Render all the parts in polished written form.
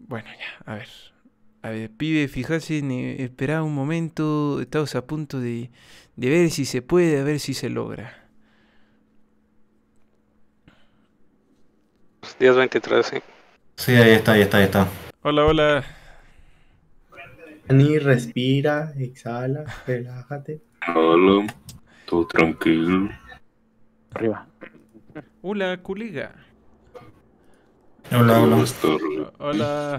Bueno, ya, a ver. A ver, pibe, fíjate en esperar un momento. Estamos a punto de ver si se puede, a ver si se logra. 10:23, sí. Sí, ahí está, ahí está, ahí está. Hola, hola. Ni respira, exhala, relájate. Hola, todo tranquilo. Arriba. Hola, colega. Hola, hola. Buenas tardes. Hola.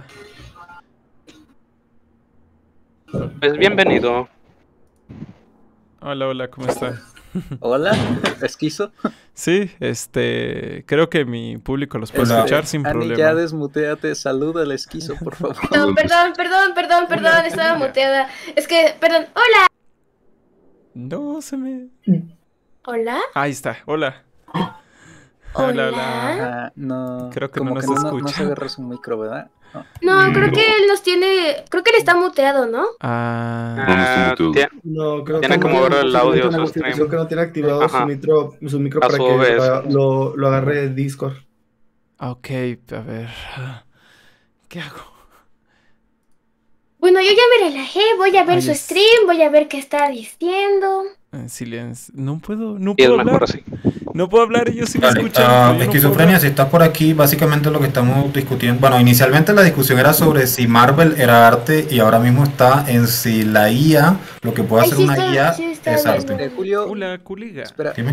Pues bienvenido. Hola, hola, ¿cómo están? Hola, esquizo. Sí, creo que mi público los puede Hola. escuchar sin Ani, problema. ya desmuteate. Saluda al esquizo, por favor. Hola, Estaba Julia. muteada. Es que, perdón. Hola. No se me... Hola. Ahí está, hola. Hola, hola. Ajá, no. Creo que como no que nos no se escucha. agarra su micro, ¿verdad? No. No, creo que él nos tiene. Creo que él está muteado, ¿no? Ah, No, no está Ah, muteado. No, creo Tiene que no mover tiene el posiblemente audio a una su configuración stream. que no tiene activado Ajá. su micro A para su que OBS. lo agarre Discord. ok, a ver. ¿Qué hago? Bueno, yo ya me relajé. Voy a ver Ay, su es- stream. Voy a ver qué está diciendo. En silencio. No Y puedo es hablar. mejor así. No puedo hablar, ellos sí me Vale, escuchan. pero yo no puedo esquizofrenia, hablar. si estás por aquí, básicamente lo que estamos discutiendo, bueno, inicialmente la discusión era sobre si Marvel era arte y ahora mismo está en si la IA, lo que puede Ay, hacer sí una está, IA sí está es viendo. arte. Julio, Hola, colega. espera. Dime.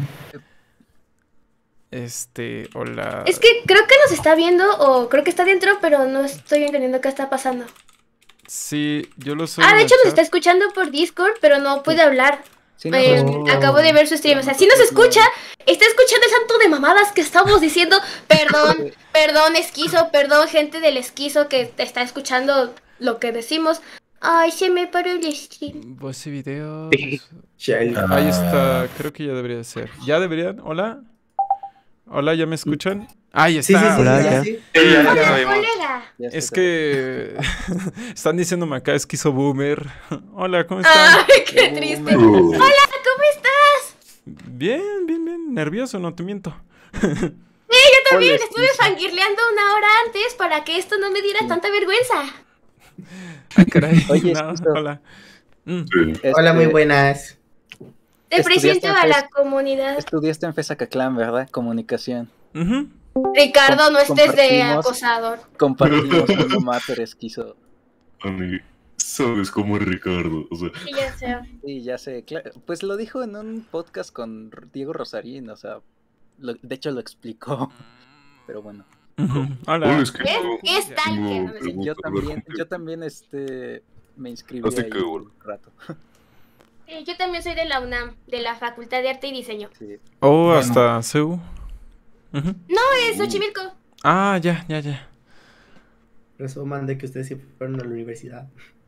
Hola. Es que creo que nos está viendo o creo que está dentro, pero no estoy entendiendo qué está pasando. Sí, yo lo soy Ah, en de el hecho nos chat. está escuchando por Discord, pero no puede hablar. Sí, nos escucha. Acabo de ver su stream. O sea, sí nos escucha. Está escuchando el santo de mamadas que estamos diciendo. Perdón, esquizo, perdón, gente del esquizo que está escuchando lo que decimos. Ay, se me paró el stream. Ese video. Shell. Ahí está, creo que ya debería de ser. ¿Ya deberían? ¿Hola? ¿Hola, ya me escuchan? Ahí Sí, sí, está. sí, Hola, sí, ya. sí. Sí, ya Hola, lo vimos. colega. Ya Es está. que están diciéndome acá esquizo boomer. Hola, ¿cómo están? Ay, qué triste. Oh, ¿Cómo estás? Bien, bien, bien. Nervioso, no te miento. También Hola, estuve esquizo. fangirleando una hora antes para que esto no me diera tanta vergüenza. Ay, caray. Oye, No, esquizo. hola. sí. Hola, muy buenas. Te Estudiaste presento en a la FES. comunidad. Estudiaste en FESACACLAN, ¿verdad? Comunicación. Ujú. Ricardo, no estés de Compartimos- acosador. Compartimos alma mater, esquizo. Ani, sabes cómo es Ricardo. O sea, Sí, ya sé. Sí, ya sé. Pues lo dijo en un podcast con Diego Rosarín, o sea, de hecho lo explicó. Pero bueno. Ujú. hola, Hola. es que ¿Ves? no, Es tal que no no me sé. pregunto hablar Yo contigo. también me inscribí Así ahí que bueno. un rato. Sí, yo también soy de la UNAM, de la Facultad de Arte y Diseño. Sí. Oh, Bueno. hasta CEU. Ujú. Es Xochimilco. Ah, ya, ya, ya. Resuman de que ustedes siempre fueron a la universidad.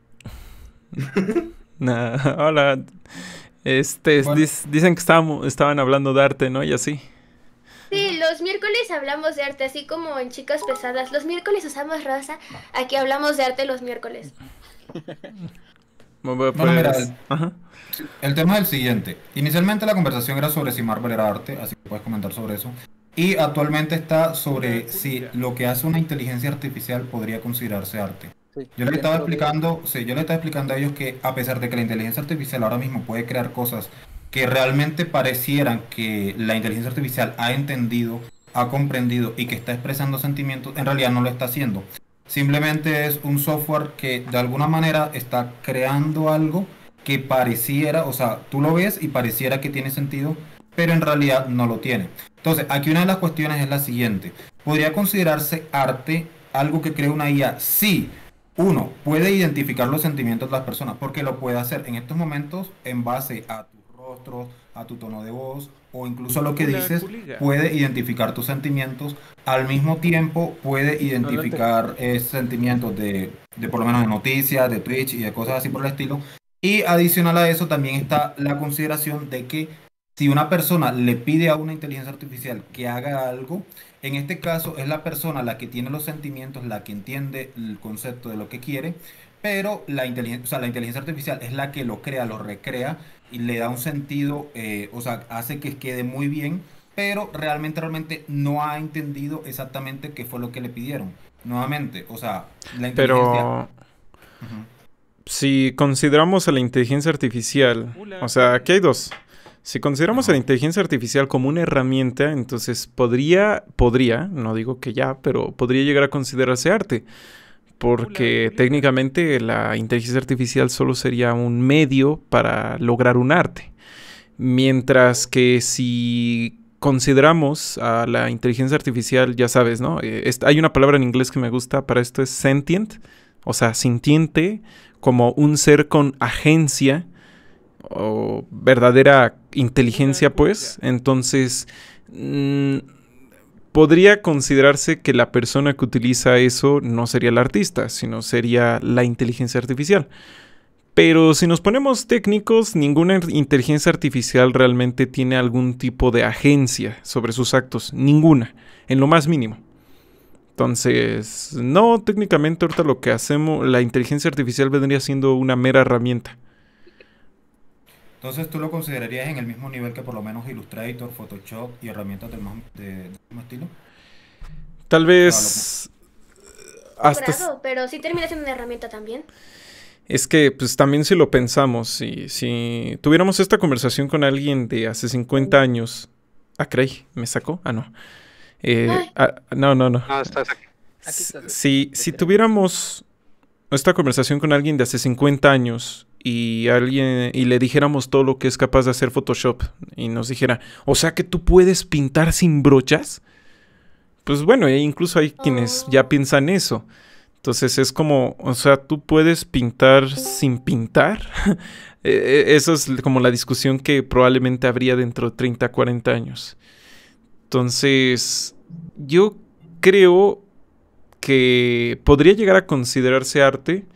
Nah, hola. Bueno. Dicen que estaban hablando de arte, ¿no? Y así. Sí, los miércoles hablamos de arte, así como en Chicas Pesadas. Los miércoles usamos rosa. Aquí hablamos de arte los miércoles. Bueno, Bueno, mira, pues, ajá. el tema es el siguiente. Inicialmente la conversación era sobre si Marvel era arte, así que puedes comentar sobre eso. Y actualmente está sobre si lo que hace una inteligencia artificial podría considerarse arte. Sí. Yo les estaba Dentro de- explicando, sí, yo les estaba explicando a ellos que a pesar de que la inteligencia artificial ahora mismo puede crear cosas que realmente parecieran que la inteligencia artificial ha entendido, ha comprendido y que está expresando sentimientos, en realidad no lo está haciendo. Simplemente es un software que de alguna manera está creando algo que pareciera, o sea, tú lo ves y pareciera que tiene sentido, pero en realidad no lo tiene. Entonces, aquí una de las cuestiones es la siguiente. ¿Podría considerarse arte algo que crea una IA? Sí. Uno, puede identificar los sentimientos de las personas, porque lo puede hacer en estos momentos en base a tu rostro, a tu tono de voz, o incluso a lo que Hola, dices, colega. puede identificar tus sentimientos. Al mismo tiempo, puede identificar sentimientos de por lo menos de noticias, de Twitch y de cosas así por el estilo. Y adicional a eso, también está la consideración de que si una persona le pide a una inteligencia artificial que haga algo, en este caso es la persona la que tiene los sentimientos, la que entiende el concepto de lo que quiere, pero la inteligencia artificial es la que lo crea, lo recrea y le da un sentido, o sea, hace que quede muy bien, pero realmente no ha entendido exactamente qué fue lo que le pidieron. nuevamente, o sea, la inteligencia... Pero Ujú. si consideramos a la inteligencia artificial, o sea, aquí hay dos. Si consideramos a la Ajá. inteligencia artificial como una herramienta, entonces podría, no digo que ya, pero podría llegar a considerarse arte. Porque técnicamente la inteligencia artificial solo sería un medio para lograr un arte. Mientras que si consideramos a la inteligencia artificial, ya sabes, ¿no? Hay una palabra en inglés que me gusta para esto, es sentient, o sea, sintiente, como un ser con agencia o verdadera inteligencia, pues. Entonces, podría considerarse que la persona que utiliza eso no sería el artista, sino sería la inteligencia artificial. Pero si nos ponemos técnicos, ninguna inteligencia artificial realmente tiene algún tipo de agencia sobre sus actos. Ninguna, en lo más mínimo. Entonces, no, técnicamente ahorita lo que hacemos, la inteligencia artificial vendría siendo una mera herramienta. Entonces, ¿tú lo considerarías en el mismo nivel que por lo menos Illustrator, Photoshop y herramientas del mismo estilo? Tal O sea, vez hasta... Grado, pero sí termina siendo una herramienta también. Es que, pues también si lo pensamos, si tuviéramos esta conversación con alguien de hace 50 años... Ah, caray, ¿me sacó? Ah, no. Ay. No. No, estás aquí. Aquí estás. Si tuviéramos esta conversación con alguien de hace 50 años y le dijéramos todo lo que es capaz de hacer Photoshop y nos dijera, o sea que tú puedes pintar sin brochas, pues bueno, incluso hay quienes ya piensan eso. Entonces es como, o sea, tú puedes pintar sin pintar. Eso es como la discusión que probablemente habría dentro de 30, 40 años. Entonces, yo creo que podría llegar a considerarse arte,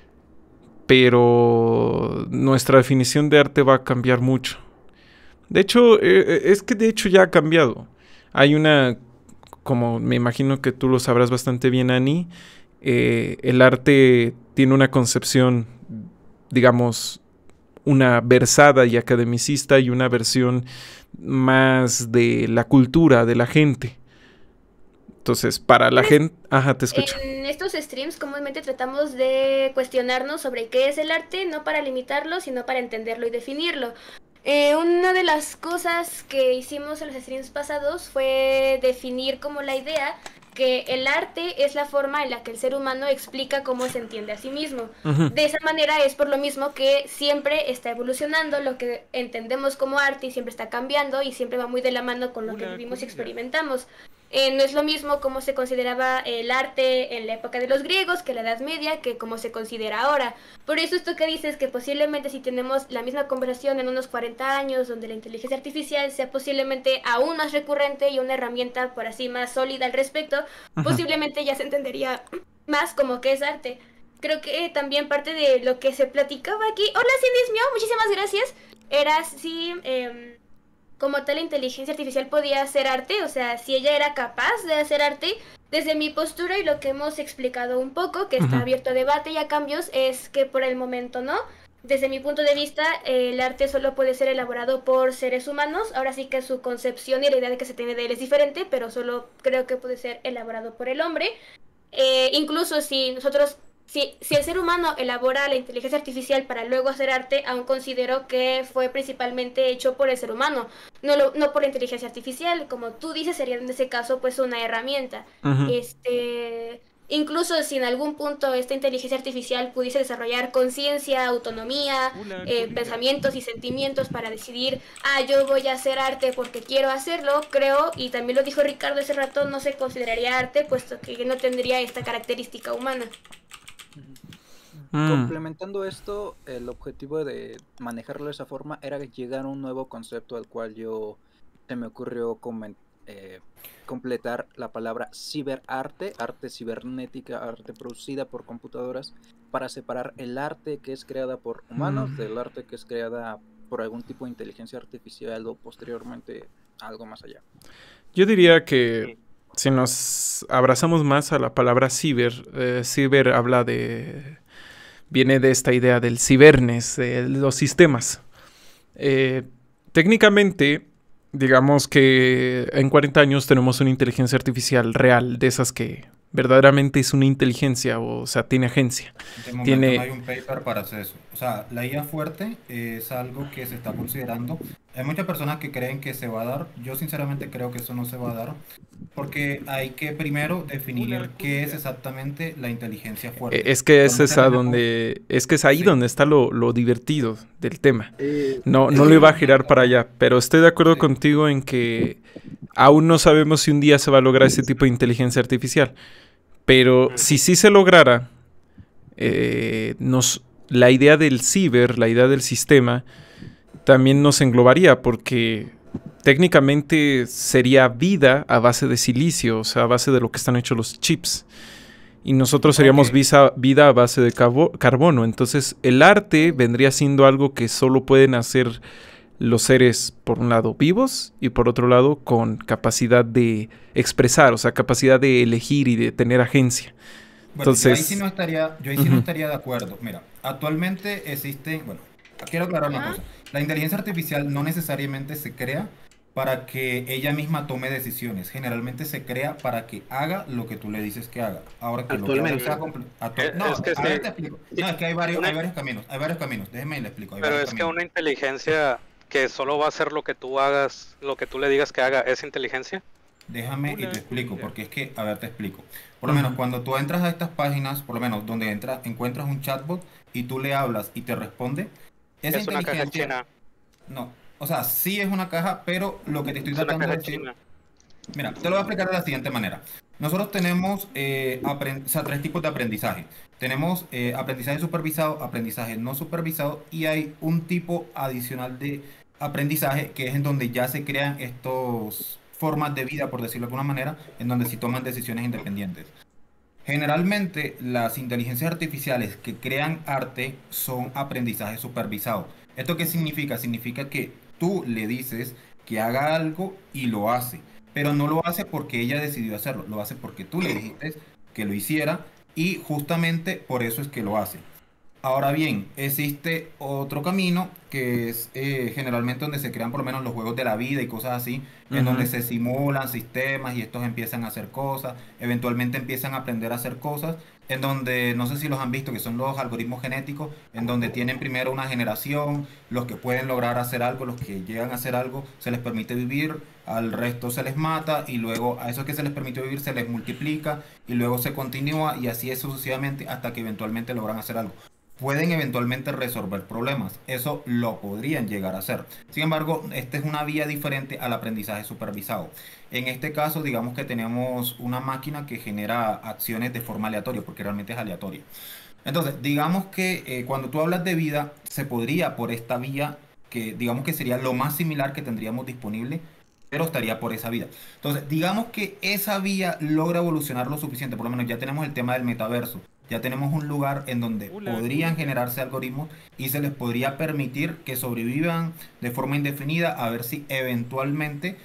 pero nuestra definición de arte va a cambiar mucho. De hecho, es que de hecho ya ha cambiado. Hay una, como me imagino que tú lo sabrás bastante bien, Ani, el arte tiene una concepción, digamos, una versada y academicista y una versión más de la cultura, de la gente. Entonces, para la gente... Ajá, te escucho. En estos streams comúnmente tratamos de cuestionarnos sobre qué es el arte, no para limitarlo, sino para entenderlo y definirlo. Una de las cosas que hicimos en los streams pasados fue definir como la idea que el arte es la forma en la que el ser humano explica cómo se entiende a sí mismo. Ujú. De esa manera es por lo mismo que siempre está evolucionando lo que entendemos como arte y siempre está cambiando y siempre va muy de la mano con lo que vivimos y experimentamos. No es lo mismo cómo se consideraba el arte en la época de los griegos que en la Edad Media, que cómo se considera ahora. Por eso esto que dices, que posiblemente si tenemos la misma conversación en unos 40 años, donde la inteligencia artificial sea posiblemente aún más recurrente y una herramienta por así más sólida al respecto, posiblemente ya se entendería más como que es arte. Creo que también parte de lo que se platicaba aquí, hola Cinismio, muchísimas gracias, era si... como tal la inteligencia artificial podía hacer arte, o sea, si ella era capaz de hacer arte, desde mi postura y lo que hemos explicado un poco, que está abierto a debate y a cambios, es que por el momento no. Desde mi punto de vista, el arte solo puede ser elaborado por seres humanos, ahora sí que su concepción y la idea de que se tiene de él es diferente, pero solo creo que puede ser elaborado por el hombre. Incluso si nosotros... Si el ser humano elabora la inteligencia artificial para luego hacer arte, aún considero que fue principalmente hecho por el ser humano, no por la inteligencia artificial. Como tú dices, sería en ese caso pues una herramienta. Incluso si en algún punto esta inteligencia artificial pudiese desarrollar conciencia, autonomía, pensamientos y sentimientos para decidir, yo voy a hacer arte porque quiero hacerlo, creo, y también lo dijo Ricardo hace rato, no se consideraría arte puesto que no tendría esta característica humana. Complementando esto, el objetivo de manejarlo de esa forma era llegar a un nuevo concepto al cual se me ocurrió completar la palabra ciberarte, arte cibernética, arte producida por computadoras, para separar el arte que es creada por humanos del arte que es creada por algún tipo de inteligencia artificial o posteriormente algo más allá. Yo diría que si nos abrazamos más a la palabra ciber habla viene de esta idea del cibernes, de los sistemas. Técnicamente, digamos que en 40 años tenemos una inteligencia artificial real, de esas que verdaderamente es una inteligencia, o sea, tiene agencia. De momento Tiene... no hay un paper para hacer eso. O sea, la IA fuerte es algo que se está considerando. Hay muchas personas que creen que se va a dar. Yo sinceramente creo que eso no se va a dar. Porque hay que primero definir qué es exactamente la inteligencia fuerte. Es que es Actualmente esa tenemos- donde, es que es ahí Sí. donde está lo divertido del tema. No es lo que- iba a girar para allá, pero estoy de acuerdo Sí. contigo en que aún no sabemos si un día se va a lograr ese tipo de inteligencia artificial. Pero si sí se lograra, la idea del ciber, la idea del sistema, también nos englobaría, porque técnicamente sería vida a base de silicio, o sea, a base de lo que están hechos los chips. Y nosotros seríamos Ok. vida a base de carbono. Entonces, el arte vendría siendo algo que solo pueden hacer los seres, por un lado, vivos y por otro lado, con capacidad de expresar, o sea, capacidad de elegir y de tener agencia. Bueno, yo ahí Entonces, sí no estaría, yo ahí sí no estaría de acuerdo. Mira, actualmente existen, bueno, quiero aclarar una cosa. La inteligencia artificial no necesariamente se crea para que ella misma tome decisiones. Generalmente se crea para que haga lo que tú le dices que haga. Ahora que lo que haga Actualmente. sea no, Es que a ver, sí. te explico. No, es que hay varios Una- caminos. Déjeme y le explico. Hay Pero varios es que caminos. una inteligencia que solo va a hacer lo que tú hagas, lo que tú le digas que haga, ¿es inteligencia? Déjame y te explico, porque es que, a ver, te explico. Por lo menos cuando tú entras a estas páginas, por lo menos donde encuentras un chatbot y tú le hablas y te responde, esa Es una caja inteligencia, china. no, o sea, sí es una caja, pero lo que te estoy Es una tratando de caja decir, china. mira, te lo voy a explicar de la siguiente manera. Nosotros tenemos o sea, tres tipos de aprendizaje. Tenemos aprendizaje supervisado, aprendizaje no supervisado y hay un tipo adicional de aprendizaje que es en donde ya se crean estos formas de vida, por decirlo de alguna manera, en donde sí toman decisiones independientes. Generalmente las inteligencias artificiales que crean arte son aprendizaje supervisado. ¿Esto qué significa? Significa que tú le dices que haga algo y lo hace, pero no lo hace porque ella decidió hacerlo, lo hace porque tú le dijiste que lo hiciera y justamente por eso es que lo hace. Ahora bien, existe otro camino que es generalmente donde se crean por lo menos los juegos de la vida y cosas así, en donde Ujú. se simulan sistemas y estos empiezan a hacer cosas, eventualmente empiezan a aprender a hacer cosas, en donde no sé si los han visto, que son los algoritmos genéticos, en donde tienen primero una generación, los que pueden lograr hacer algo, los que llegan a hacer algo, se les permite vivir, al resto se les mata y luego a esos que se les permitió vivir se les multiplica y luego se continúa y así es sucesivamente hasta que eventualmente logran hacer algo. Pueden eventualmente resolver problemas. Eso lo podrían llegar a hacer. Sin embargo, esta es una vía diferente al aprendizaje supervisado. En este caso, digamos que tenemos una máquina que genera acciones de forma aleatoria, porque realmente es aleatoria. Entonces, digamos que cuando tú hablas de vida, se podría por esta vía, que digamos que sería lo más similar que tendríamos disponible, pero estaría por esa vía. Entonces, digamos que esa vía logra evolucionar lo suficiente, por lo menos ya tenemos el tema del metaverso, ya tenemos un lugar en donde podrían generarse algoritmos y se les podría permitir que sobrevivan de forma indefinida a ver si eventualmente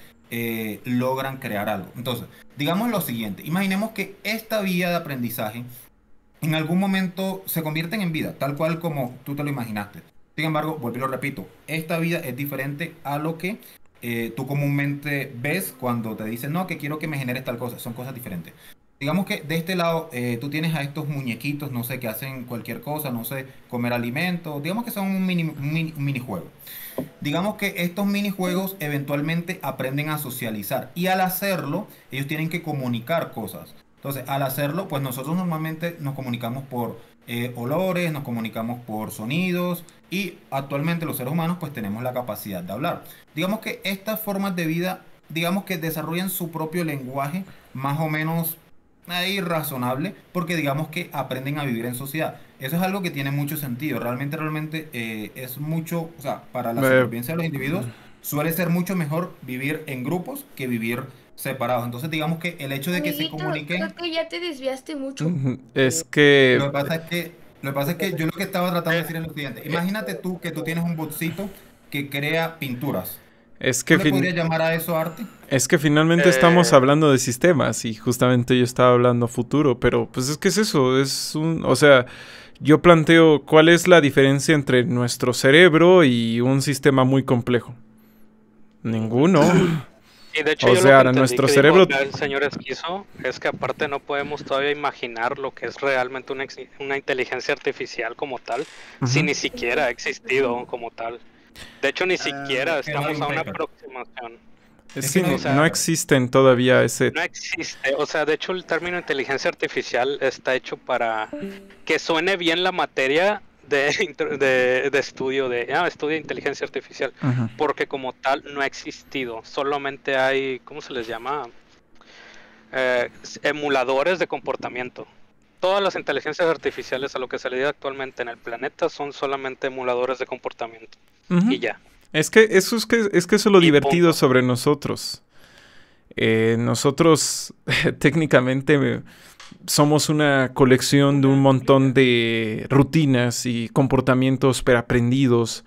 logran crear algo. Entonces, digamos lo siguiente, imaginemos que esta vía de aprendizaje en algún momento se convierten en vida, tal cual como tú te lo imaginaste. Sin embargo, vuelvo y lo repito, esta vida es diferente a lo que tú comúnmente ves cuando te dicen, no, que quiero que me generes tal cosa, son cosas diferentes. Digamos que de este lado tú tienes a estos muñequitos, no sé, que hacen cualquier cosa, no sé, comer alimentos, digamos que son un minijuego. Digamos que estos minijuegos eventualmente aprenden a socializar y al hacerlo, ellos tienen que comunicar cosas. Entonces, al hacerlo, pues nosotros normalmente nos comunicamos por olores, nos comunicamos por sonidos y actualmente los seres humanos pues tenemos la capacidad de hablar. Digamos que estas formas de vida, digamos que desarrollan su propio lenguaje más o menos ahí razonable porque digamos que aprenden a vivir en sociedad. Eso es algo que tiene mucho sentido. Realmente es mucho, o sea, para la supervivencia de los individuos suele ser mucho mejor vivir en grupos que vivir separados. Entonces digamos que el hecho de que se Amiguito, comuniquen, creo que ya te desviaste mucho. Es que... lo que pasa es que yo lo que estaba tratando de decir es lo siguiente. Imagínate tú que tú tienes un botcito que crea pinturas. Es ¿Tú que, le podrías llamar a eso arte? es que finalmente estamos hablando de sistemas y justamente yo estaba hablando a futuro, pero pues es que es eso, o sea, yo planteo cuál es la diferencia entre nuestro cerebro y un sistema muy complejo. Ninguno. Y de hecho, O yo sea, lo que entendí nuestro que cerebro... dijo acá el señor Esquizo es que aparte no podemos todavía imaginar lo que es realmente una inteligencia artificial como tal, si Ujú. ni siquiera ha existido como tal. De hecho, ni siquiera que no hay estamos un a una paper. aproximación. Es Es que que no O sea, no existen todavía ese... no existe. O sea, de hecho, el término inteligencia artificial está hecho para que suene bien la materia de estudio estudio de inteligencia artificial, Ujú. porque como tal no ha existido. Solamente hay, ¿cómo se les llama? Emuladores de comportamiento. Todas las inteligencias artificiales a lo que se le dice actualmente en el planeta son solamente emuladores de comportamiento. Ujú. Y ya. Es que eso es lo Y divertido punto. sobre nosotros. Nosotros técnicamente somos una colección de un montón de rutinas y comportamientos preaprendidos.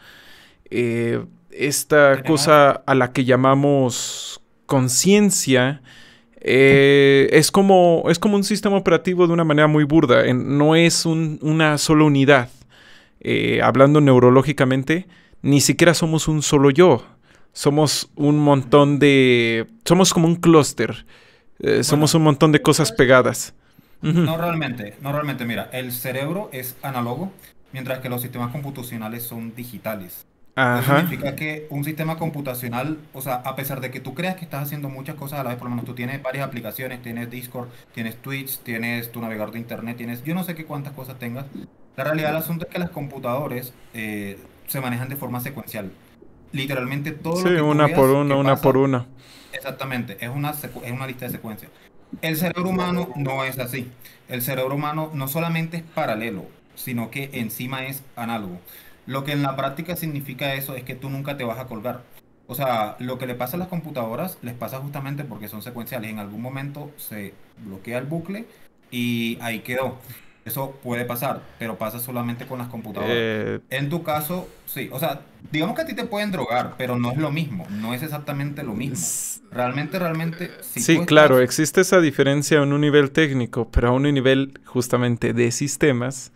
Esta Tenemos- cosa a la que llamamos conciencia es como un sistema operativo de una manera muy burda. No es una sola unidad. Hablando neurológicamente, ni siquiera somos un solo yo. Somos un montón de... Somos como un clúster. Somos un montón de cosas pegadas. Ujú. No realmente, mira, el cerebro es análogo, mientras que los sistemas computacionales son digitales. Eso Ajá. significa que un sistema computacional, o sea, a pesar de que tú creas que estás haciendo muchas cosas a la vez, por lo menos tú tienes varias aplicaciones, tienes Discord, tienes Twitch, tienes tu navegador de internet, tienes yo no sé qué cuántas cosas tengas. La realidad del asunto es que las computadores se manejan de forma secuencial. Literalmente todo Sí, lo que tú una por veas una, que una por pasa, una. exactamente, es una lista de secuencias. El cerebro humano no es así. El cerebro humano no solamente es paralelo, sino que encima es análogo. Lo que en la práctica significa eso es que tú nunca te vas a colgar. O sea, lo que le pasa a las computadoras les pasa justamente porque son secuenciales. En algún momento se bloquea el bucle y ahí quedó. Eso puede pasar, pero pasa solamente con las computadoras. Eh, En tu caso, sí. O sea, digamos que a ti te pueden drogar, pero no es lo mismo. No es exactamente lo mismo. s- Realmente, si sí, tú claro, estás... existe esa diferencia en un nivel técnico, pero a un nivel justamente de sistemas,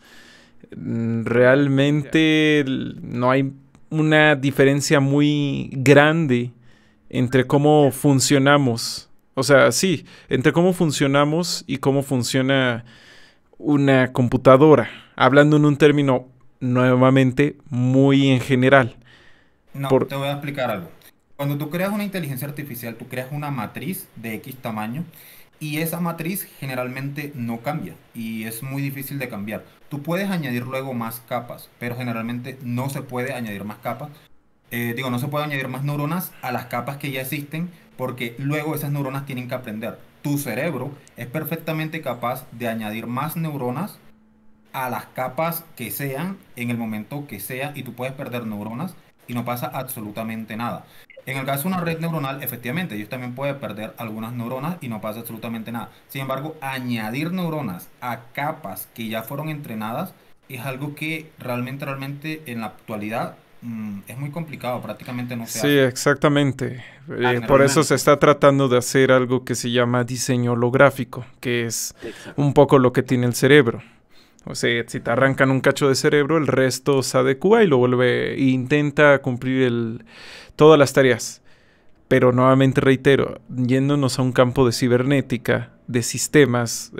realmente no hay una diferencia muy grande entre cómo funcionamos. O sea, sí, entre cómo funcionamos y cómo funciona una computadora. Hablando en un término nuevamente muy en general. No, Por... te voy a explicar algo. Cuando tú creas una inteligencia artificial, tú creas una matriz de X tamaño y esa matriz generalmente no cambia y es muy difícil de cambiar. Tú puedes añadir luego más capas, pero generalmente no se puede añadir más capas. No se puede añadir más neuronas a las capas que ya existen porque luego esas neuronas tienen que aprender. Tu cerebro es perfectamente capaz de añadir más neuronas a las capas que sean en el momento que sea y tú puedes perder neuronas y no pasa absolutamente nada. En el caso de una red neuronal, efectivamente, ellos también pueden perder algunas neuronas y no pasa absolutamente nada. Sin embargo, añadir neuronas a capas que ya fueron entrenadas es algo que realmente en la actualidad es muy complicado, prácticamente no se Sí, hace. exactamente. Por eso Generalmente. se está tratando de hacer algo que se llama diseño holográfico, que es un poco lo que tiene el cerebro. O sea, si te arrancan un cacho de cerebro, el resto se adecua y lo vuelve e intenta cumplir todas las tareas. Pero nuevamente reitero, yéndonos a un campo de cibernética, de sistemas,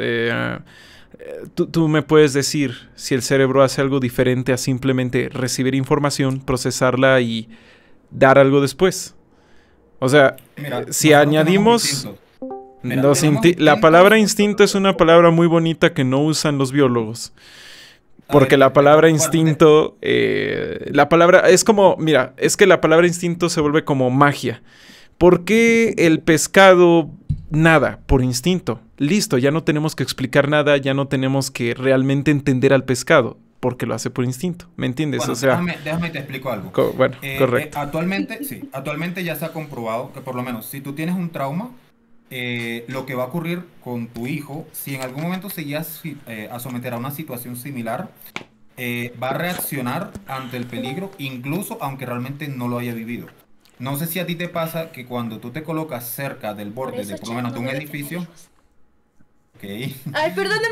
tú me puedes decir si el cerebro hace algo diferente a simplemente recibir información, procesarla y dar algo después. O sea, Mira, si nosotros añadimos... tenemos instintos. Mira, Los tenemos la instintos. palabra instinto es una palabra muy bonita que no usan los biólogos. A Porque ver, la palabra bueno, instinto, la palabra es como, mira, es que la palabra instinto se vuelve como magia. ¿Por qué el pescado nada? Por instinto. Listo, ya no tenemos que explicar nada, ya no tenemos que realmente entender al pescado, porque lo hace por instinto, ¿me entiendes? Bueno, O sea, déjame te explico algo. bueno, correcto. Actualmente ya se ha comprobado que por lo menos si tú tienes un trauma, lo que va a ocurrir con tu hijo, si en algún momento se llega a someter a una situación similar, va a reaccionar ante el peligro, incluso aunque realmente no lo haya vivido. No sé si a ti te pasa que cuando tú te colocas cerca del Por borde eso, de por lo menos de un chicos, no edificio, dejen hijos. ok, Ay, perdóname,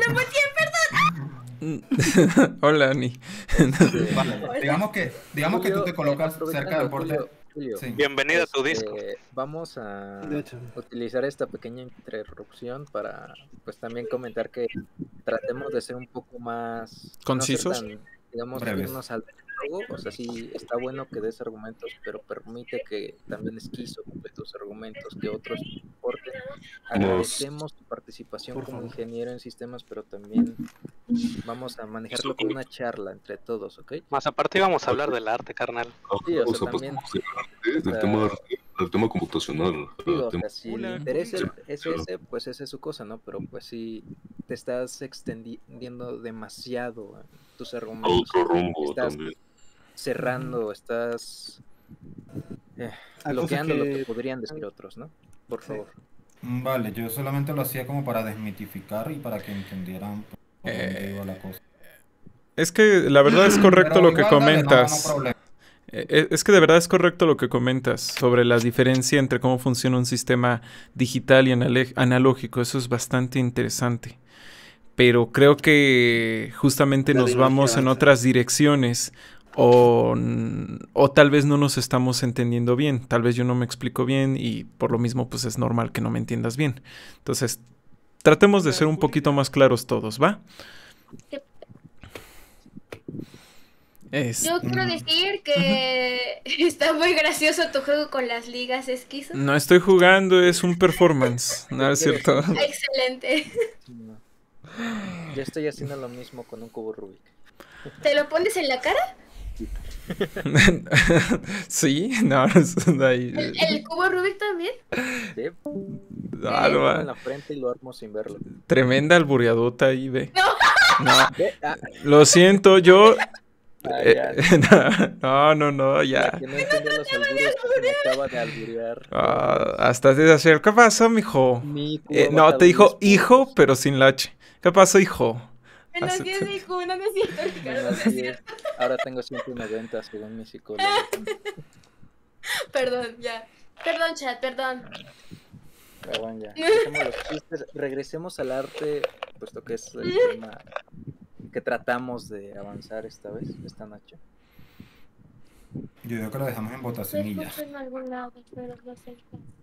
Hola, Ani. vale, digamos que tú te colocas cerca del borde. Julio, Sí. Bienvenido a tu disco. vamos a De hecho. utilizar esta pequeña interrupción para pues también comentar que tratemos de ser un poco más no ser ¿Concisos? tan, digamos, Breves. irnos al diálogo. O sea, sí está bueno que des argumentos, pero permite que también Esquizo ocupe tus argumentos, que otros aporten. Agradecemos tu participación Por como favor. ingeniero en sistemas, pero también vamos a manejarlo como una charla entre todos, ¿ok? Más aparte íbamos a hablar del arte, carnal. Sí, o O sea, sea, también, pasamos del o sea, tema, del tema computacional. digo, al o tema- sea, si Hola, el interés Julio. es ese, pues esa es su cosa, ¿no? Pero pues si te estás extendiendo demasiado en tus a argumentos, otro rumbo estás también. cerrando, estás A bloqueando cosas lo que- que podrían decir otros, ¿no? Por Sí. favor. Vale, yo solamente lo hacía como para desmitificar y para que entendieran por dónde iba la cosa. Es que la verdad es correcto Pero lo que igual, dale, no comentas. problema. Es que de verdad es correcto lo que comentas sobre la diferencia entre cómo funciona un sistema digital y analógico. Eso es bastante interesante. Pero creo que justamente La nos tecnología vamos en avanza. otras direcciones o tal vez no nos estamos entendiendo bien. Tal vez yo no me explico bien y por lo mismo pues es normal que no me entiendas bien. Entonces, tratemos de ser un poquito más claros todos, ¿va? Yo quiero decir que está muy gracioso tu juego con las ligas, Esquizo. No estoy jugando, es un performance. No es cierto. Excelente. Sí, no. Yo estoy haciendo lo mismo con un cubo Rubik. ¿Te lo pones en la cara? Sí, no, ahí. ¿El cubo Rubik también? ¿Sí? Ah, no, Lo pongo va. en la frente y lo armo sin verlo. Tremenda albureadota ahí, ve. No, ¿Ve? Ah, lo siento, yo. ya. No, La ya. que no entendía los albures se me acaba de alburear. Hasta te hacer. ¿Qué pasó, mijo? Mi cubo ha No, bajado te dijo 10 hijo, puntos. pero sin la H. ¿Qué pasó, hijo? No, sí es mi cubo, no es cierto, Ricardo, no es Así es. cierto. Ahora tengo 190 según mi psicólogo. Perdón, ya. Perdón, chat, perdón. Pero bueno, ya. Dejemos los chistes. Regresemos al arte, puesto que es el tema que tratamos de avanzar esta vez, esta noche. Yo digo que lo dejamos en Lo votación y ya. escucho en algún lado, pero no sé.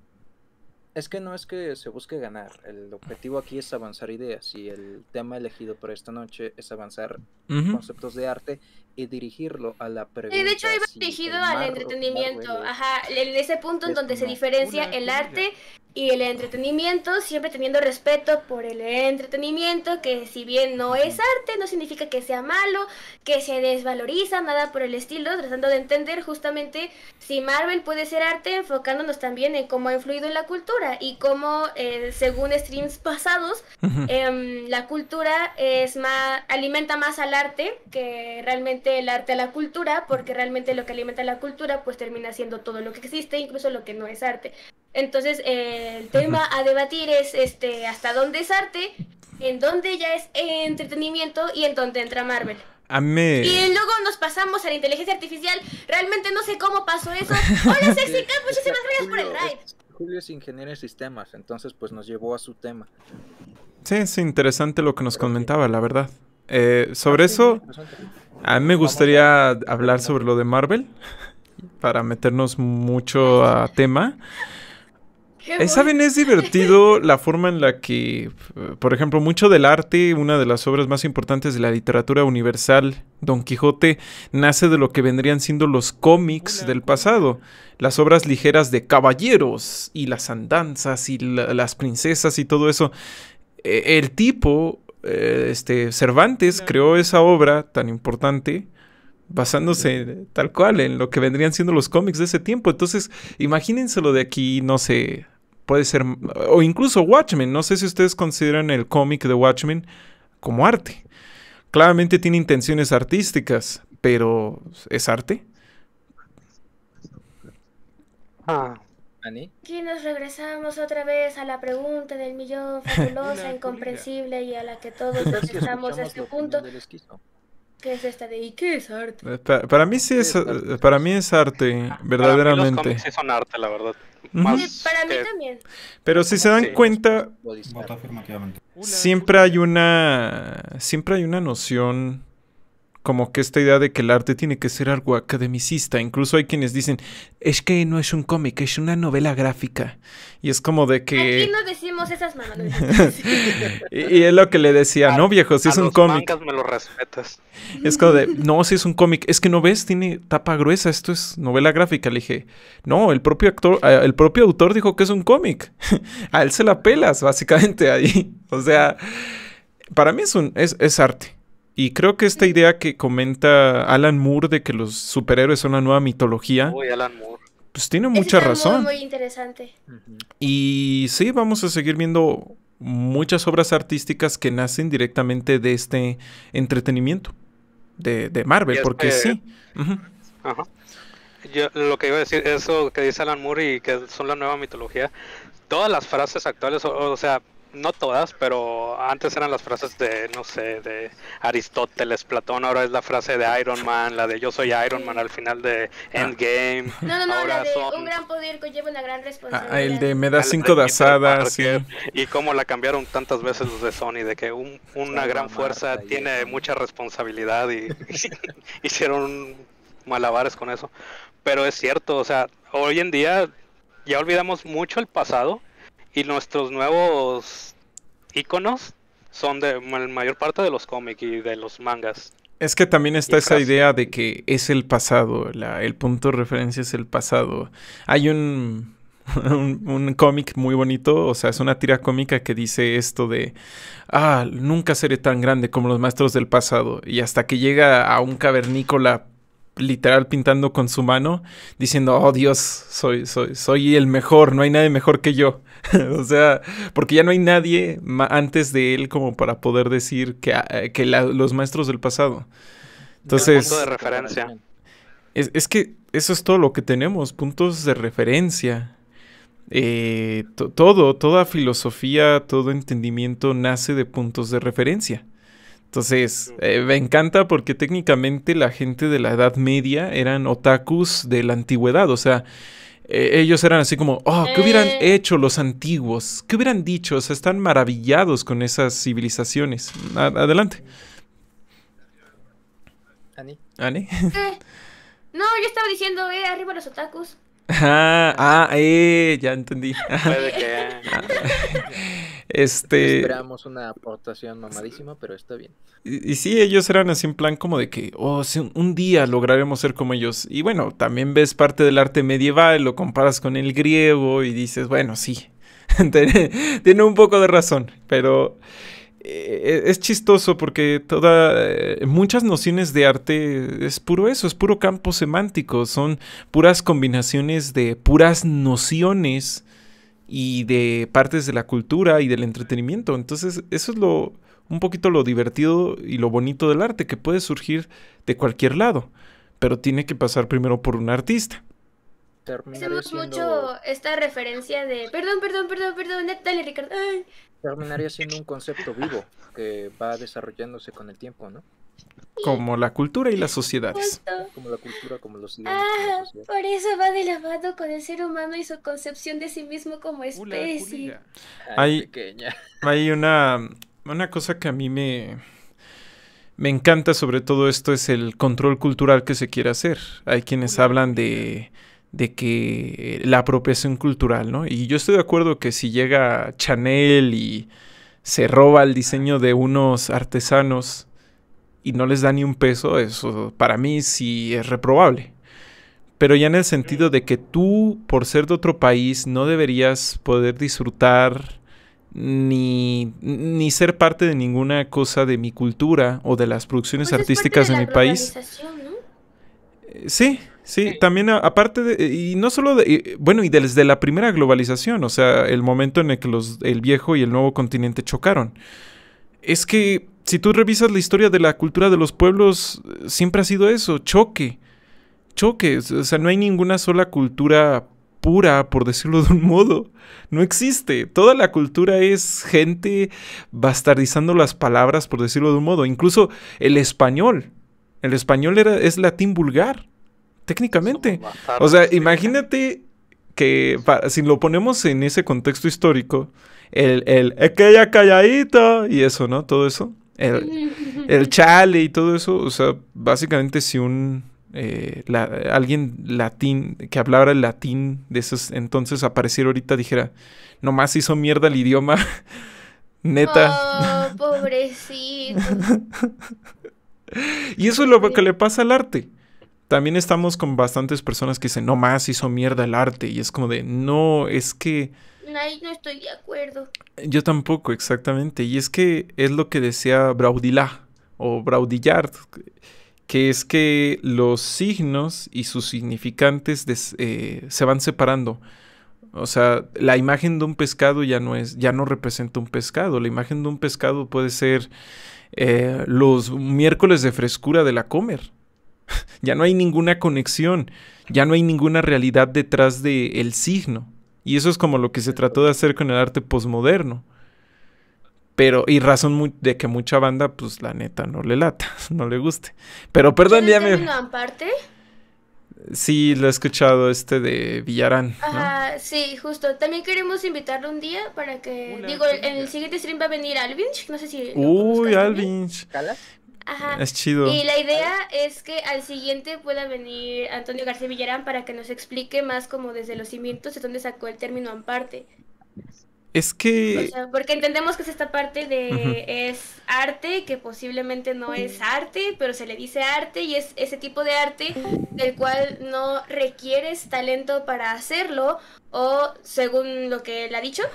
Es que no es que se busque ganar, el objetivo aquí es avanzar ideas y el tema elegido para esta noche es avanzar Ujú. conceptos de arte y dirigirlo a la pregunta. Sí, de hecho iba si dirigido el al entretenimiento, Marvel es- ajá, en ese punto en es donde se no. diferencia el arte y el entretenimiento, siempre teniendo respeto por el entretenimiento, que si bien no es arte, no significa que sea malo, que se desvaloriza, nada por el estilo, tratando de entender justamente si Marvel puede ser arte, enfocándonos también en cómo ha influido en la cultura y cómo, según streams pasados, Ujú. la cultura es más, alimenta más al arte que realmente el arte a la cultura, porque realmente lo que alimenta la cultura pues termina siendo todo lo que existe, incluso lo que no es arte. Entonces el tema a debatir es hasta dónde es arte, en dónde ya es entretenimiento y en dónde entra Marvel. A mí me... Y luego nos pasamos a la inteligencia artificial. Realmente no sé cómo pasó eso. Hola, Sexy Cat, muchísimas gracias por el raid. Julio es ingeniero en sistemas, entonces pues nos llevó a su tema. Sí, es interesante lo que nos Pero sí. comentaba, la verdad. Sobre eso, a mí me gustaría hablar sobre lo de Marvel, para meternos mucho a tema. Qué ¿Saben? Es divertido la forma en la que, por ejemplo, mucho del arte, una de las obras más importantes de la literatura universal, Don Quijote, nace de lo que vendrían siendo los cómics del pasado. Las obras ligeras de caballeros y las andanzas y las princesas y todo eso. El tipo, Cervantes, creó esa obra tan importante basándose tal cual en lo que vendrían siendo los cómics de ese tiempo. Entonces, imagínenselo de aquí, no sé, puede ser, o incluso Watchmen. No sé si ustedes consideran el cómic de Watchmen como arte. Claramente tiene intenciones artísticas, pero ¿es arte? ¿Ani? Aquí nos regresamos otra vez a la pregunta del millón, fabulosa, incomprensible y a la que todos ¿Qué tal si aceptamos escuchamos este la opinión punto, del esquizo? que es esta de ¿y qué es arte? Para mí sí es, para mí es arte, Para mí los verdaderamente. cómics sí son arte, la verdad. Ujú. Más Sí, para mí que- también. Pero si se dan Sí. cuenta, Voto afirmativamente. siempre hay una noción como que esta idea de que el arte tiene que ser algo academicista. Incluso hay quienes dicen, es que no es un cómic, es una novela gráfica. Y es como de que... Aquí no decimos esas mamadas. y es lo que le decía, no viejo, si es un cómic. Mangas me lo respetas. Es como de, no, si es un cómic. Es que no ves, tiene tapa gruesa, esto es novela gráfica. Le dije, no, el propio autor dijo que es un cómic. A él se la pelas, básicamente, ahí. O sea, para mí es arte. Y creo que esta idea que comenta Alan Moore de que los superhéroes son la nueva mitología, Uy, Alan Moore. pues tiene mucha razón. Muy interesante. Y sí, vamos a seguir viendo muchas obras artísticas que nacen directamente de este entretenimiento de Marvel, porque sí. Ajá. Yo lo que iba a decir, eso que dice Alan Moore y que son la nueva mitología, todas las frases actuales, o sea, no todas, pero antes eran las frases de, no sé, de Aristóteles, Platón, ahora es la frase de Iron Man, la de yo soy Iron Man al final de Endgame. No, ahora la de un gran poder conlleva una gran responsabilidad. El de me da 5 de asada, sí. Y cómo la cambiaron tantas veces los de Sony, de que una gran fuerza tiene mucha responsabilidad y hicieron malabares con eso. Pero es cierto, o sea, hoy en día ya olvidamos mucho el pasado. Y nuestros nuevos íconos son de la mayor parte de los cómics y de los mangas. Es que también está esa idea de que es el pasado, el punto de referencia es el pasado. Hay un cómic muy bonito, o sea, es una tira cómica que dice esto de nunca seré tan grande como los maestros del pasado. Y hasta que llega a un cavernícola literal pintando con su mano, diciendo, oh Dios, soy el mejor, no hay nadie mejor que yo. O sea, porque ya no hay nadie antes de él como para poder decir que los maestros del pasado. Entonces, punto de referencia. Es que eso es todo lo que tenemos, puntos de referencia. Toda filosofía, todo entendimiento nace de puntos de referencia. Entonces, me encanta porque técnicamente la gente de la Edad Media eran otakus de la antigüedad, o sea, ellos eran así como, ¿qué hubieran hecho los antiguos? ¿Qué hubieran dicho? O sea, están maravillados con esas civilizaciones. Adelante. ¿Ani? No, yo estaba diciendo, arriba los otakus. Ya entendí. Puede que... Esperamos una aportación mamadísima, pero está bien. Y sí, ellos eran así en plan como de que, sí, un día lograremos ser como ellos. Y bueno, también ves parte del arte medieval, lo comparas con el griego y dices, bueno, sí, tiene un poco de razón, pero es chistoso porque muchas nociones de arte es puro eso, es puro campo semántico, son puras combinaciones de puras nociones y de partes de la cultura y del entretenimiento. Entonces eso es un poquito lo divertido y lo bonito del arte, que puede surgir de cualquier lado, pero tiene que pasar primero por un artista. Hacemos mucho esta referencia de... Perdón, dale, Ricardo. Ay. Terminaría siendo un concepto vivo que va desarrollándose con el tiempo, ¿no? Como la cultura y las sociedades. Como la cultura, como los idiomas. Por eso va de la mano con el ser humano y su concepción de sí mismo como especie. Hay una cosa que a mí me encanta sobre todo esto, es el control cultural que se quiere hacer. Hay quienes hablan de que la apropiación cultural, ¿no? Y yo estoy de acuerdo que si llega Chanel y se roba el diseño de unos artesanos y no les da ni un peso, eso para mí sí es reprobable. Pero ya en el sentido de que tú, por ser de otro país, no deberías poder disfrutar ni ser parte de ninguna cosa de mi cultura o de las producciones artísticas de mi país. ¿No? Sí, también aparte y no solo y desde la primera globalización, o sea, el momento en el que el viejo y el nuevo continente chocaron. Es que si tú revisas la historia de la cultura de los pueblos, siempre ha sido eso, choque, o sea, no hay ninguna sola cultura pura, por decirlo de un modo, no existe. Toda la cultura es gente bastardizando las palabras, por decirlo de un modo. Incluso el español es latín vulgar, técnicamente. O sea, imagínate que si lo ponemos en ese contexto histórico, aquella calladita y eso, ¿no? Todo eso. el chale y todo eso. O sea, básicamente si alguien latín, que hablara el latín de esos entonces apareciera ahorita, dijera, nomás hizo mierda el idioma, neta. Oh, pobrecito. Y eso es lo que le pasa al arte. También estamos con bastantes personas que dicen, nomás hizo mierda el arte. Y es como de, no, es que... Ay, no estoy de acuerdo. Yo tampoco, exactamente. Y es que es lo que decía Baudrillard, o Baudrillard, que es que los signos y sus significantes se van separando. O sea, la imagen de un pescado ya no representa un pescado. La imagen de un pescado puede ser los miércoles de frescura de la Comer. Ya no hay ninguna conexión, ya no hay ninguna realidad detrás del signo. Y eso es como lo que se trató de hacer con el arte posmoderno. Pero, y razón de que mucha banda, pues la neta, no le lata, no le guste. Pero perdón, ya me... Aparte? Sí, lo he escuchado de Villarán, ¿no? Ajá, sí, justo. También queremos invitarlo un día para que... en el siguiente stream va a venir Alvinch, no sé si... Uy, Alvinch. Ajá. Es chido. Y la idea es que al siguiente pueda venir Antonio García Villarán para que nos explique más como desde los cimientos de dónde sacó el término amparte. Es que... O sea, porque entendemos que es esta parte de es arte, que posiblemente no es arte, pero se le dice arte y es ese tipo de arte del cual no requieres talento para hacerlo o según lo que él ha dicho,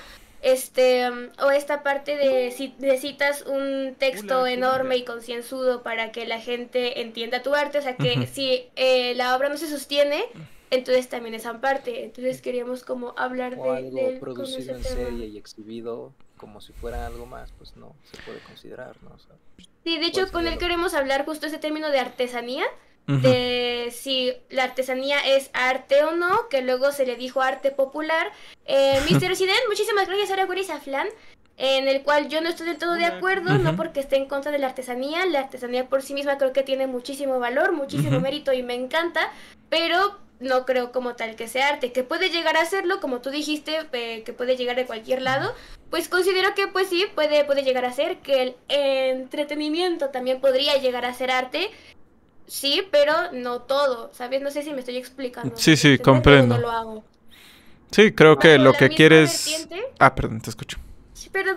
o esta parte de si necesitas un texto enorme y concienzudo para que la gente entienda tu arte, o sea que si la obra no se sostiene, entonces también es aparte. Entonces queríamos como hablar o de algo con producido ese en tema. serie y exhibido como si fuera algo más, pues no se puede considerar, ¿no? O sea, Sí, de hecho con él queremos hablar justo ese término de artesanía, Ujú. de si la artesanía es arte o no, que luego se le dijo arte popular. Mr. Resident, muchísimas gracias ahora Guris Aflan, en el cual yo no estoy del todo de acuerdo, no porque esté en contra de la artesanía por sí misma creo que tiene muchísimo valor, muchísimo mérito y me encanta, pero no creo como tal que sea arte, que puede llegar a serlo, como tú dijiste, que puede llegar de cualquier lado, pues considero que pues sí, puede llegar a ser, que el entretenimiento también podría llegar a ser arte, sí, pero no todo, ¿sabes? No sé si me estoy explicando. Sí, sí, ¿Entendés? comprendo. No lo hago. Sí, creo que Bajo lo la que misma quieres... vertiente. Ah, perdón, te escucho. Sí, perdón.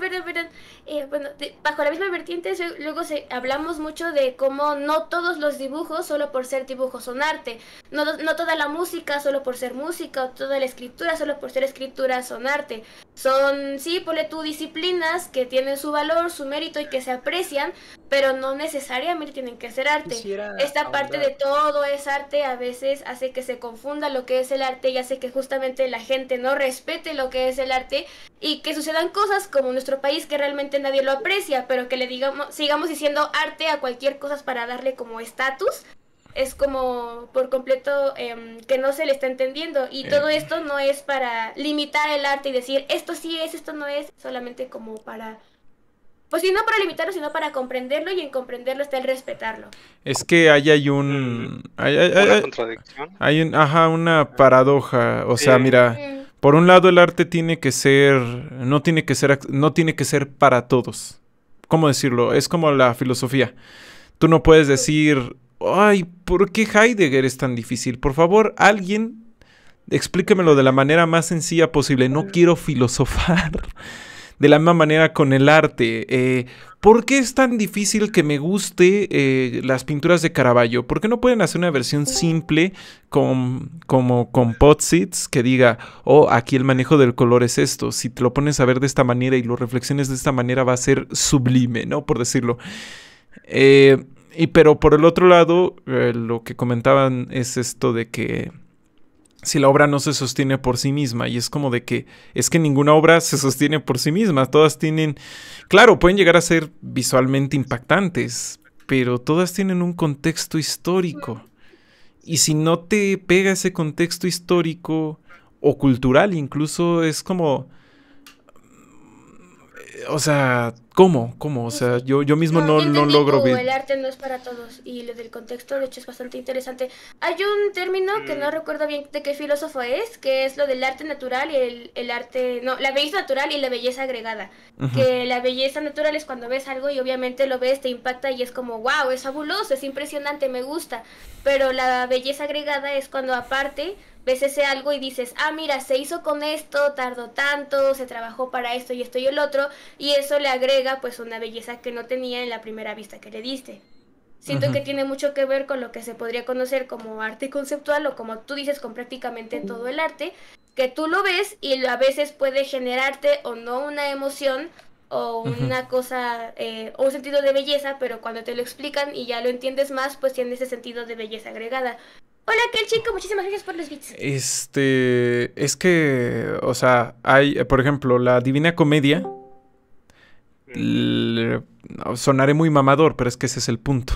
Bueno, bajo la misma vertiente, luego hablamos mucho de cómo no todos los dibujos, solo por ser dibujos, son arte. No toda la música, solo por ser música, o toda la escritura, solo por ser escritura, son arte. Son, sí, ponle tú, disciplinas que tienen su valor, su mérito y que se aprecian, pero no necesariamente tienen que ser arte. Esta parte de todo es arte a veces hace que se confunda lo que es el arte y hace que justamente la gente no respete lo que es el arte y que sucedan cosas como en nuestro país que realmente nadie lo aprecia, pero que le sigamos diciendo arte a cualquier cosa para darle como estatus. Es como por completo que no se le está entendiendo y todo esto no es para limitar el arte y decir esto sí es, esto no es, solamente como para... Pues sí, no para limitarlo, sino para comprenderlo y en comprenderlo está el respetarlo. Es que ahí hay un... ¿Una contradicción? Hay una paradoja. O sea, Sí. mira, por un lado el arte tiene que ser... No tiene que ser para todos. ¿Cómo decirlo? Es como la filosofía. Tú no puedes decir... Ay, ¿por qué Heidegger es tan difícil? Por favor, alguien explíquemelo de la manera más sencilla posible. No quiero filosofar. De la misma manera con el arte. ¿Por qué es tan difícil que me guste las pinturas de Caravaggio? ¿Por qué no pueden hacer una versión simple como con Potsits que diga, oh, aquí el manejo del color es esto? Si te lo pones a ver de esta manera y lo reflexiones de esta manera va a ser sublime, ¿no? Por decirlo. Pero por el otro lado, lo que comentaban es esto de que si la obra no se sostiene por sí misma, y es como de que es que ninguna obra se sostiene por sí misma, todas tienen, claro, pueden llegar a ser visualmente impactantes, pero todas tienen un contexto histórico, y si no te pega ese contexto histórico o cultural incluso, es como O sea, ¿cómo? O sea, yo mismo no entendí, logro o ver. el arte no es para todos. Y lo del contexto, de hecho, es bastante interesante. Hay un término que no recuerdo bien de qué filósofo es, que es lo del arte natural y el arte... No, la belleza natural y la belleza agregada. Ujú. Que la belleza natural es cuando ves algo y obviamente lo ves, te impacta y es como, wow, es fabuloso, es impresionante, me gusta. Pero la belleza agregada es cuando aparte ves ese algo y dices, ah, mira, se hizo con esto, tardó tanto, se trabajó para esto y el otro, y eso le agrega pues una belleza que no tenía en la primera vista que le diste. Siento Ujú. que tiene mucho que ver con lo que se podría conocer como arte conceptual o como tú dices con prácticamente todo el arte, que tú lo ves y a veces puede generarte o no una emoción o Ujú. una cosa o un sentido de belleza, pero cuando te lo explican y ya lo entiendes más, pues tiene ese sentido de belleza agregada. Hola, aquel chico, muchísimas gracias por los bits. Es que, o sea, hay, por ejemplo, la Divina Comedia. Sonaré muy mamador, pero es que ese es el punto.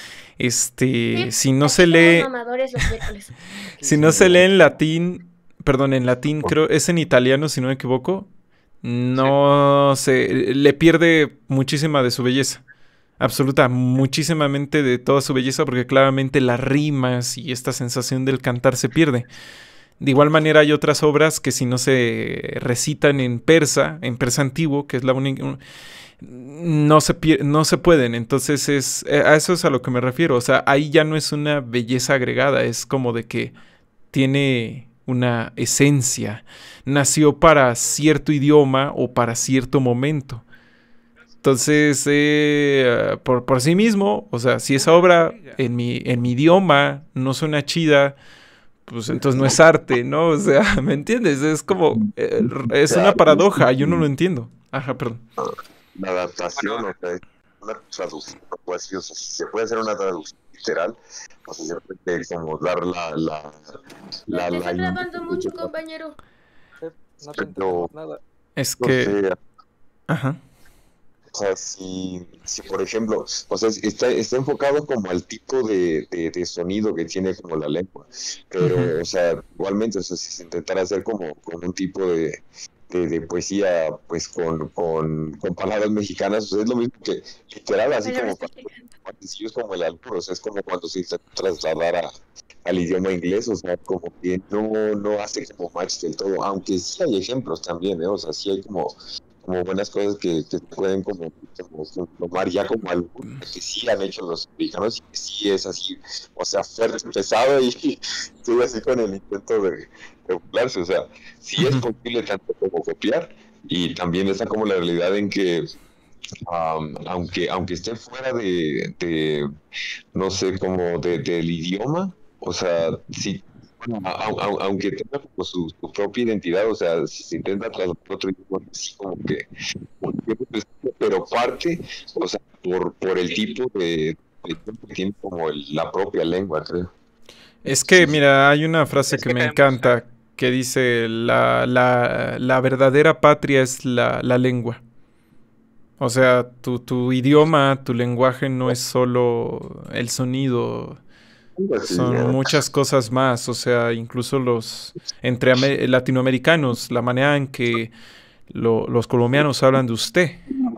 Si no se Aquí somos lee, mamadores los miércoles. si no se lee en latín, perdón, en latín, creo, es en italiano, si no me equivoco, no se, le pierde muchísima de su belleza. Absoluta, muchísimamente de toda su belleza, porque claramente las rimas y esta sensación del cantar se pierde. De igual manera hay otras obras que si no se recitan en persa antiguo, que es la única, no se pueden. Entonces a eso es a lo que me refiero. O sea, ahí ya no es una belleza agregada, es como de que tiene una esencia. Nació para cierto idioma o para cierto momento. Entonces, por sí mismo, o sea, si esa obra en mi idioma no suena chida, pues entonces no es arte, ¿no? O sea, ¿me entiendes? Es como, es una paradoja, yo no lo entiendo. Ajá, perdón. La adaptación, o sea, una traducción, pues, o sea, si se puede hacer una traducción literal, o sea, se puede como dar Te estás grabando mucho, compañero. No te entendemos nada. Es no que, sé, ajá. o sea, si por ejemplo, o sea, está enfocado como al tipo de sonido que tiene como la lengua, pero, Ujú. o sea, igualmente, o sea, si se intentara hacer como un tipo de poesía, pues, con palabras mexicanas, o sea, es lo mismo que, literal, así como sencillos como el albur, o sea, es como cuando se intenta trasladar al idioma inglés, o sea, como que no hace como match del todo, aunque sí hay ejemplos también, o sea, sí hay como buenas cosas que se pueden como tomar ya como algo que sí han hecho los mexicanos y que sí es así, o sea, fuerte, pesado y estuve así con el intento de burlarse, o sea, sí es Ujú. posible tanto como copiar y también está como la realidad en que aunque esté fuera no sé, como del idioma, o sea, sí, bueno, aunque tenga como su propia identidad, o sea, si se intenta trasladar otro idioma, sí como que, pero parte, o sea, por el tipo de que tiene como la propia lengua, creo. Es que, Sí. mira, hay una frase Es que que me tenemos, encanta que dice, la verdadera patria es la lengua. O sea, tu idioma, tu lenguaje no es solo el sonido, Pues sí, son muchas cosas más. O sea, incluso los latinoamericanos, la manera en que los colombianos hablan de usted,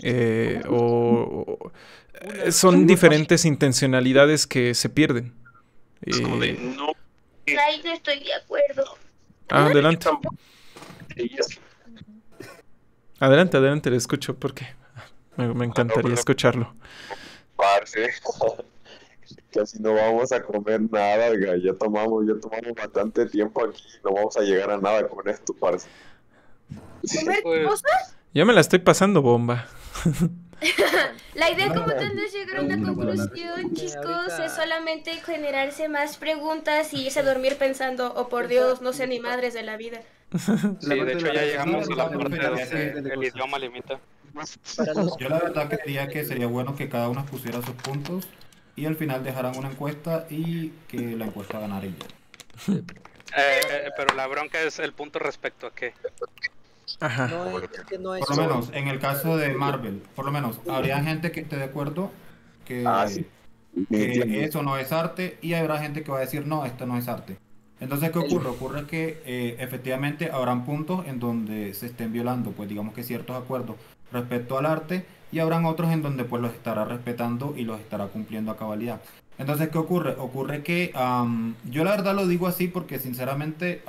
son diferentes intencionalidades que se pierden. es como de, Eh, no, Ahí no estoy de acuerdo. adelante, ellas adelante, le escucho porque me encantaría escucharlo. parce, casi no vamos a comer nada, oiga, ya tomamos bastante tiempo aquí, no vamos a llegar a nada con esto, parce. ¿Comer pues, cosas? Ya me la estoy pasando bomba. La idea No, como tal no es llegar a una no, conclusión, chicos, ahorita- es solamente generarse más preguntas y irse a dormir pensando, oh por Dios, no sé ni madres de la vida. sí, de hecho ya llegamos a la parte donde el cosas. idioma limita. Para los Yo la verdad creía que sería bueno que cada uno pusiera sus puntos y al final dejaran una encuesta y que la encuesta ganara y ya. Pero la bronca es el punto respecto a qué. Ajá. No es que no es Por lo menos en el caso de Marvel, por lo menos habría gente que esté de acuerdo que, Sí. que eso no es arte y habrá gente que va a decir no, esto no es arte. Entonces, ¿qué ocurre? Ocurre que efectivamente habrán puntos en donde se estén violando, pues digamos que ciertos acuerdos. respecto al arte, y habrán otros en donde pues los estará respetando y los estará cumpliendo a cabalidad. Entonces, ¿qué ocurre? Ocurre que yo la verdad lo digo así porque sinceramente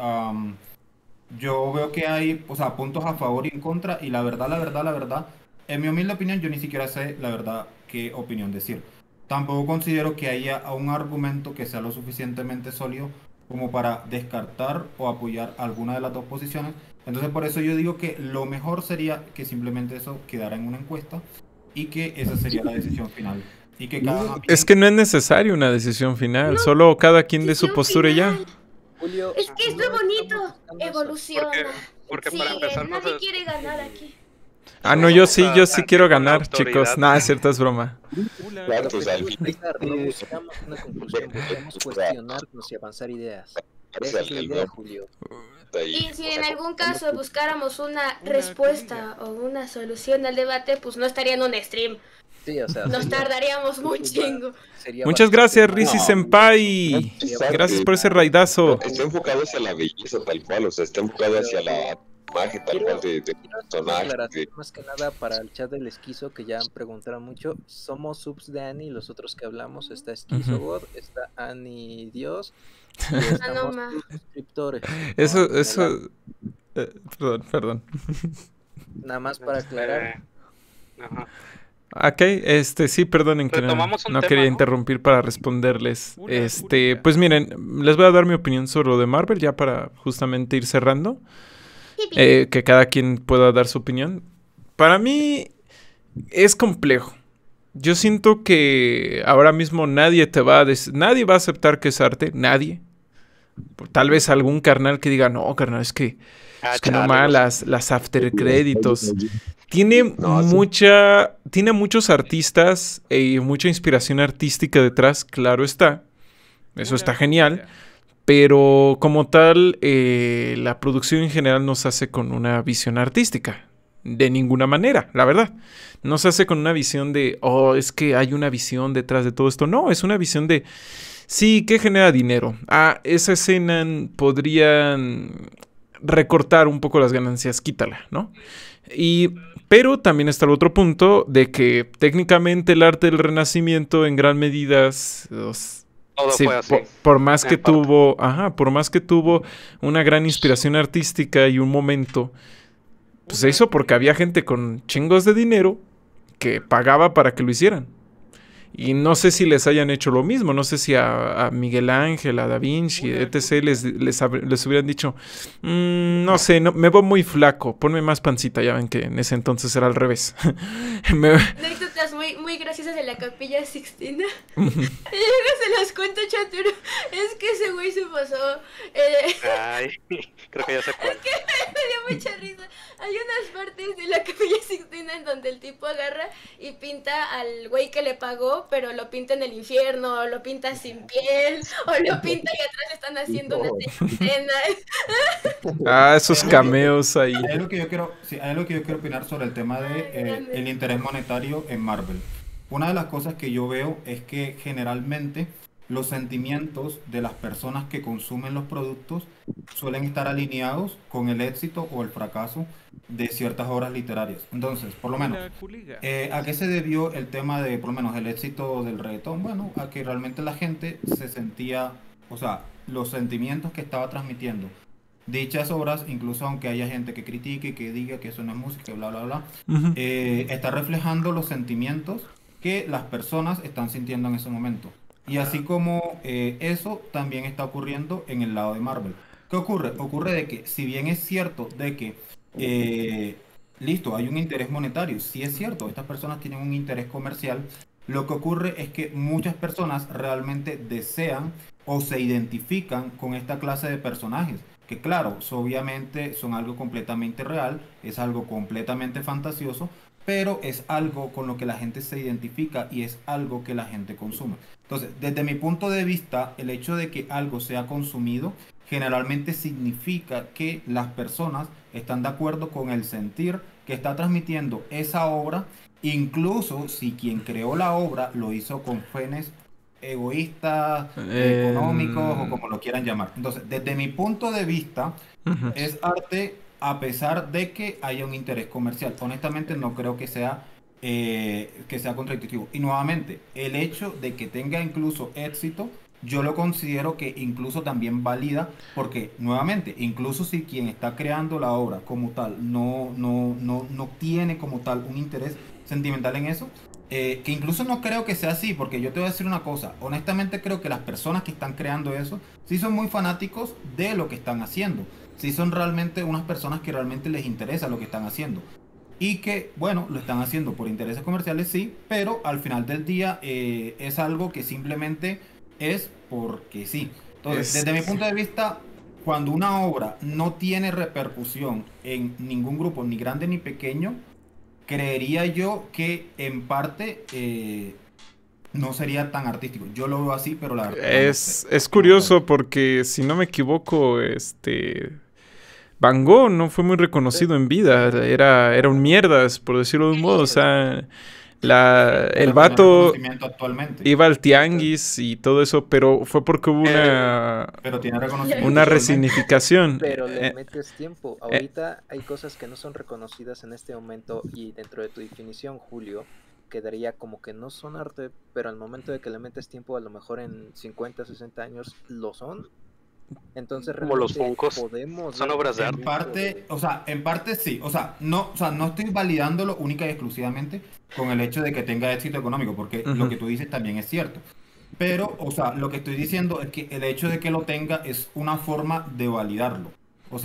yo veo que hay, o sea, puntos a favor y en contra, y la verdad, en mi humilde opinión, yo ni siquiera sé la verdad qué opinión decir. Tampoco considero que haya un argumento que sea lo suficientemente sólido como para descartar o apoyar alguna de las dos posiciones. Entonces, por eso yo digo que lo mejor sería que simplemente eso quedara en una encuesta y que esa sería la decisión final. Y que cada Es que no es necesario una decisión final, solo cada quien dé su Decisión postura y ya. final. Julio, Es que es no lo bonito, estamos buscando eso. evoluciona. Porque Sí, para empezar, no nadie se- quiere ganar aquí. Ah, no, yo sí Esa quiero con la ganar, chicos. autoridad. Nada, es cierto, es broma. Claro, Lo pues que al quiero fin. expresar, no buscamos una conclusión, buscamos cuestionarnos y avanzar ideas. Esa es la idea, Julio. Y si en algún caso buscáramos una respuesta o una solución al debate, pues no estaría en un stream. Sí, o sea, Nos sería- tardaríamos muy chingo. sería Muchas bastante gracias, más- Risi No. Senpai. Gracias por ese raidazo. Está enfocado hacia la belleza tal cual, o sea, está enfocado hacia la imagen tal cual de Quiero hacer una personaje. aclaración más que nada para el chat del esquizo, que ya preguntaron mucho. Somos subs de Ani, los otros que hablamos, está Esquizo Ujú. God, está Ani Dios, y Ah, no, estamos ma. suscriptores. Eso, No, eso. Perdón. Nada más para aclarar. Ajá. Ok, sí, perdonen que Retomamos un no tema, quería ¿no? interrumpir para responderles. Pues miren, les voy a dar mi opinión sobre lo de Marvel ya para justamente ir cerrando. Que cada quien pueda dar su opinión. Para mí es complejo. Yo siento que ahora mismo nadie nadie va a aceptar que es arte, nadie. Tal vez algún carnal que diga, no, carnal, es que no chale, más las after créditos. Tiene No, sí. tiene muchos artistas y mucha inspiración artística detrás, claro está. Eso está genial. Pero como tal, la producción en general no se hace con una visión artística. De ninguna manera, la verdad. No se hace con una visión de, oh, es que hay una visión detrás de todo esto. No, es una visión de, sí, ¿qué genera dinero? Ah, esa escena podrían recortar un poco las ganancias, quítala, ¿no? Pero también está el otro punto de que técnicamente el arte del Renacimiento en gran medida... Todo Sí, fue así. por más en que parte. por más que tuvo una gran inspiración artística y un momento, pues se hizo porque había gente con chingos de dinero que pagaba para que lo hicieran. Y no sé si les hayan hecho lo mismo, no sé si a Miguel Ángel, a Da Vinci, etc. les hubieran dicho, no sé, me veo muy flaco, ponme más pancita, ya ven que en ese entonces era al revés. Anécdotas muy graciosas de la Capilla Sixtina. Yo no se las cuento, chatero. Es que ese güey se pasó. Ay, creo que ya sé cuál. Me dio mucha risa. Hay unas partes de la Capilla Sixtina en donde el tipo agarra y pinta al güey que le pagó, pero lo pinta en el infierno, o lo pinta sin piel, o lo pinta y atrás están haciendo una escena. Esos cameos ahí. Hay algo que yo quiero, sí, hay algo que yo quiero opinar sobre el tema de el interés monetario en Marvel. Una de las cosas que yo veo es que generalmente los sentimientos de las personas que consumen los productos suelen estar alineados con el éxito o el fracaso de ciertas obras literarias. Entonces, por lo menos, ¿a qué se debió el tema de, por lo menos, el éxito del reggaetón? Bueno, a que realmente la gente se sentía, o sea, los sentimientos que estaba transmitiendo dichas obras, incluso aunque haya gente que critique y que diga que eso no es música, bla, bla, bla, Ujú. está reflejando los sentimientos que las personas están sintiendo en ese momento. Y así como eso también está ocurriendo en el lado de Marvel. ¿Qué ocurre? Ocurre de que, si bien es cierto de que, listo, hay un interés monetario, sí es cierto, estas personas tienen un interés comercial, lo que ocurre es que muchas personas realmente desean o se identifican con esta clase de personajes, que claro, obviamente son algo completamente real, es algo completamente fantasioso, pero es algo con lo que la gente se identifica y es algo que la gente consume. Entonces, desde mi punto de vista, el hecho de que algo sea consumido generalmente significa que las personas están de acuerdo con el sentir que está transmitiendo esa obra, incluso si quien creó la obra lo hizo con fines egoístas, económicos o como lo quieran llamar. Entonces, desde mi punto de vista, Ujú. es arte a pesar de que haya un interés comercial. Honestamente no creo que sea contradictivo. Y nuevamente, el hecho de que tenga incluso éxito, yo lo considero que incluso también valida, porque nuevamente, incluso si quien está creando la obra como tal no tiene como tal un interés sentimental en eso, que incluso no creo que sea así, porque yo te voy a decir una cosa, honestamente creo que las personas que están creando eso, sí son muy fanáticos de lo que están haciendo, sí son realmente unas personas que realmente les interesa lo que están haciendo. Y que, bueno, lo están haciendo por intereses comerciales, sí, pero al final del día es algo que simplemente es porque sí. Entonces, desde mi punto de vista, cuando una obra no tiene repercusión en ningún grupo, ni grande ni pequeño, creería yo que en parte no sería tan artístico. Yo lo veo así, pero la verdad no sé. Es curioso porque, si no me equivoco, Van Gogh no fue muy reconocido en vida. Era un mierdas, por decirlo de un modo. O sea, el vato iba al tianguis y todo eso, pero fue porque hubo una resignificación. Pero le metes tiempo. Ahorita hay cosas que no son reconocidas en este momento, y dentro de tu definición, Julio, quedaría como que no son arte, pero al momento de que le metes tiempo, a lo mejor en 50, 60 años lo son. Entonces, como los Funkos, son obras de arte. En parte sí. No estoy validándolo única y exclusivamente con el hecho de que tenga éxito económico, porque lo que tú dices también es cierto. Pero, lo que estoy diciendo es que el hecho de que lo tenga es una forma de validarlo.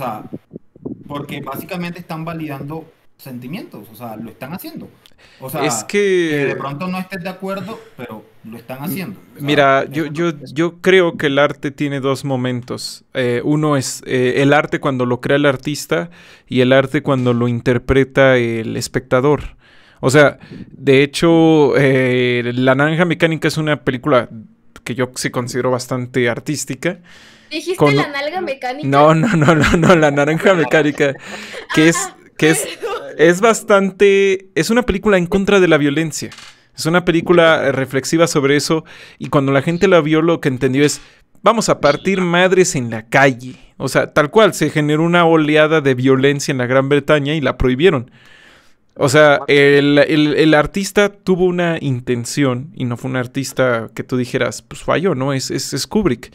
Porque básicamente están validando sentimientos, lo están haciendo. Es que de pronto no estés de acuerdo, pero lo están haciendo. Mira, yo creo que el arte tiene dos momentos. Uno es el arte cuando lo crea el artista, y el arte cuando lo interpreta el espectador. O sea, de hecho, La Naranja Mecánica es una película que yo sí considero bastante artística. ¿Dijiste La Nalga Mecánica? No, La Naranja Mecánica, que es bastante... Es una película en contra de la violencia. Es una película reflexiva sobre eso, y cuando la gente la vio, lo que entendió es: vamos a partir madres en la calle. O sea, tal cual, se generó una oleada de violencia en la Gran Bretaña y la prohibieron. O sea, el artista tuvo una intención, y no fue un artista que tú dijeras, pues falló, ¿no? Es Kubrick.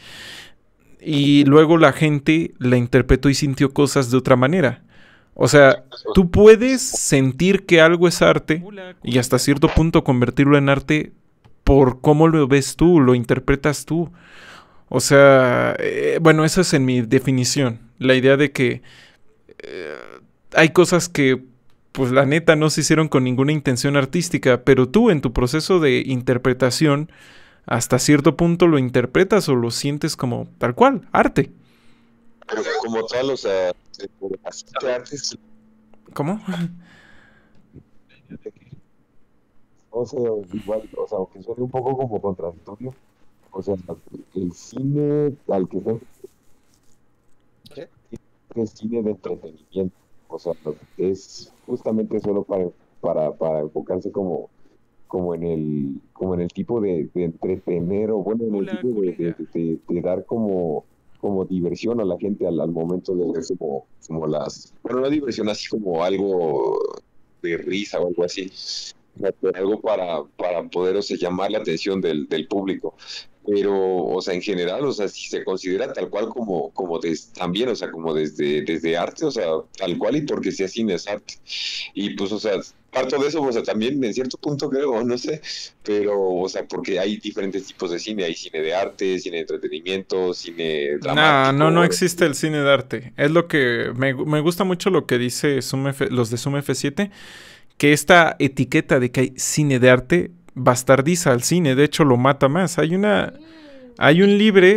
Y luego la gente la interpretó y sintió cosas de otra manera. O sea, tú puedes sentir que algo es arte y hasta cierto punto convertirlo en arte por cómo lo ves tú, lo interpretas tú. O sea, bueno, eso es en mi definición. La idea de que hay cosas que, pues la neta, no se hicieron con ninguna intención artística, pero tú en tu proceso de interpretación, hasta cierto punto lo interpretas o lo sientes como tal cual, arte. Pero como tal, o sea, antes... ¿Cómo? O sea, igual, o sea, aunque suene un poco como contradictorio, o sea, el cine al que fue... ¿Qué? Es cine de entretenimiento, o sea, es justamente solo para enfocarse como en el tipo de entretener, o bueno, en el tipo de dar como diversión a la gente al momento de ver como las... Bueno, no diversión así como algo de risa o algo así, pero algo para poder, o sea, llamar la atención del público. Pero, o sea, en general, o sea, si se considera tal cual como también, o sea, como desde arte, o sea, tal cual, y porque sea cine es arte. Y pues, o sea, parto de eso, o sea, también en cierto punto creo, no sé, pero, o sea, porque hay diferentes tipos de cine: hay cine de arte, cine de entretenimiento, cine dramático. No existe el cine de arte. Es lo que me gusta mucho lo que dice los de Zoom F7, que esta etiqueta de que hay cine de arte bastardiza al cine, de hecho lo mata más. Hay un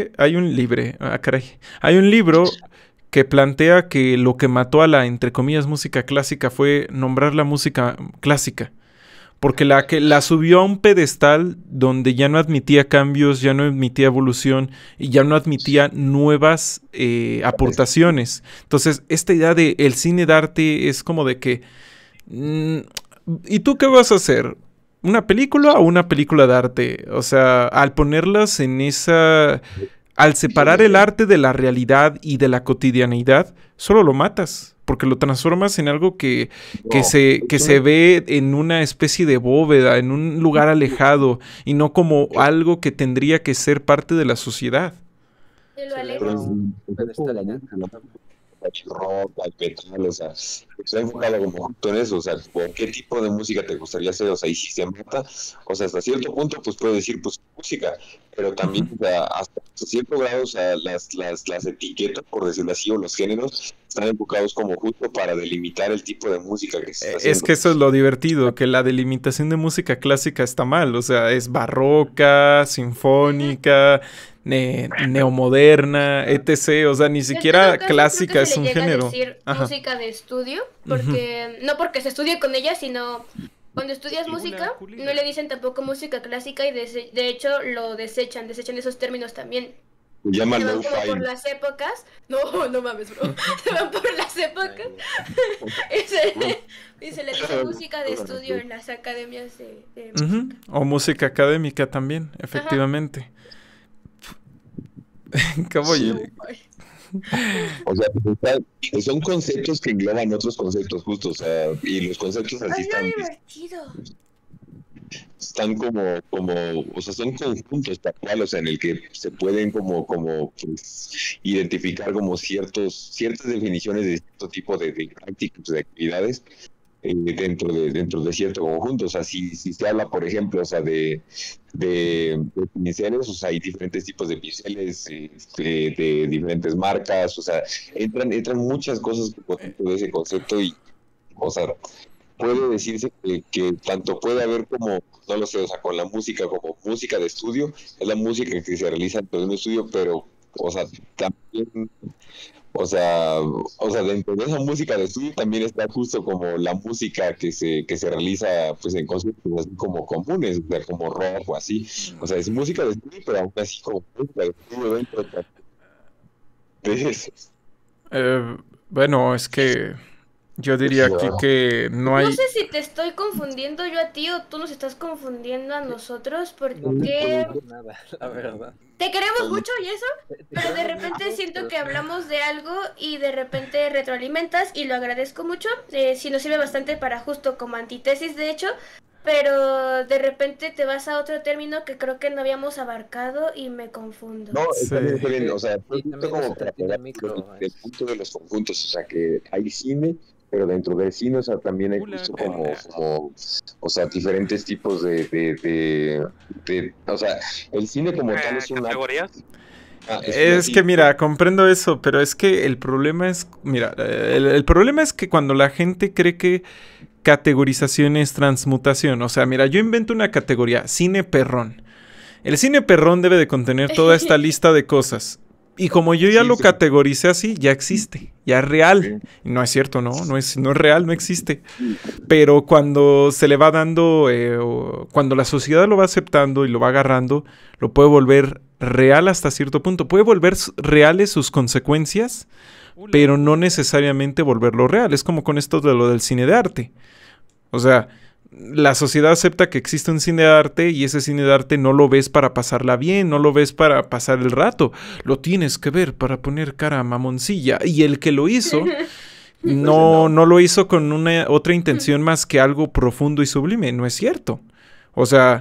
libro que plantea que lo que mató a la, entre comillas, música clásica fue nombrar la música clásica, porque la subió a un pedestal donde ya no admitía cambios, ya no admitía evolución y ya no admitía nuevas aportaciones. Entonces, esta idea de el cine de arte es como de que ¿y tú qué vas a hacer? ¿Una película o una película de arte? O sea, al ponerlas en esa... Al separar el arte de la realidad y de la cotidianidad, solo lo matas. porque lo transformas en algo que No, se ve en una especie de bóveda, en un lugar alejado, y no como algo que tendría que ser parte de la sociedad. Te lo Se le alejas. da un pedestal la gigante. música, el rock, el metal, o sea, está enfocado como justo en eso, o sea, ¿por qué tipo de música te gustaría hacer? O sea, y si se mata, o sea, hasta cierto punto, pues puedes decir, pues, música, pero también, o sea, hasta cierto grado, o sea, las etiquetas, por decirlo así, o los géneros, están enfocados como justo para delimitar el tipo de música que se está Es haciendo. que eso es lo divertido, que la delimitación de música clásica está mal, o sea, es barroca, sinfónica, neomoderna, etc. O sea, ni En siquiera todo caso, clásica creo que es se un le llega a género. decir Ajá. música de estudio, porque no porque se estudie con ella, sino cuando estudias música, no le dicen tampoco música clásica y de hecho lo desechan esos términos también. Se llama Se van como por lo-fi. las épocas. No, no mames, bro. Se van por las épocas y se le dice música de estudio en las academias de Ujú. música. O música académica también, efectivamente. Como Sí. yo- O sea, pues, son conceptos que engloban otros conceptos justos, o sea, y los conceptos así ¡Ay, no, divertido! están o sea, son conjuntos tal cual, o sea, en el que se pueden pues, identificar como ciertas definiciones de cierto tipo de prácticas, de actividades dentro de cierto conjunto. O sea, si se habla, por ejemplo, o sea, de pinceles, o sea, hay diferentes tipos de pinceles, de diferentes marcas, o sea, entran muchas cosas dentro de ese concepto y, o sea, puede decirse que tanto puede haber como, no lo sé, o sea, con la música como música de estudio, es la música que se realiza dentro de un estudio, pero, o sea, también, o sea, dentro de esa música de estudio también está justo como la música que se realiza, pues, en conciertos así como comunes, o sea, como rock o así, o sea, es música de estudio, pero aún así como música de estudio dentro de eso. Bueno, es que yo diría aquí que no hay... No sé si te estoy confundiendo yo a ti o tú nos estás confundiendo a nosotros No te puedo porque decir nada, la verdad. te queremos mucho y eso, pero de queremos repente mucho, siento pero que sí. hablamos de algo y de repente retroalimentas y lo agradezco mucho. Sí nos sirve bastante para justo como antítesis de hecho, pero de repente te vas a otro término que creo que no habíamos abarcado y me confundo. No, está bien, Sí. está bien, o sea, Sí, justo también como eso para tiene pegar micro, del punto de los conjuntos, o sea, que hay cine, pero dentro del cine, o sea, también hay justo o sea, diferentes tipos o sea, el cine como tal es una... ¿Categorías? Es que mira, comprendo eso, pero es que el problema es, mira, el problema es que cuando la gente cree que categorización es transmutación, o sea, mira, yo invento una categoría, cine perrón. El cine perrón debe de contener toda esta lista de cosas. Y como yo ya Sí, lo sí. categoricé así, ya existe, ya es real. Y no es cierto, no es real, no existe. Pero cuando se le va dando, cuando la sociedad lo va aceptando y lo va agarrando, lo puede volver real hasta cierto punto. Puede volver reales sus consecuencias, pero no necesariamente volverlo real. Es como con esto de lo del cine de arte. O sea, la sociedad acepta que existe un cine de arte y ese cine de arte no lo ves para pasarla bien, no lo ves para pasar el rato. Lo tienes que ver para poner cara mamoncilla. Y el que lo hizo... No lo hizo con otra intención más que algo profundo y sublime. No es cierto. O sea,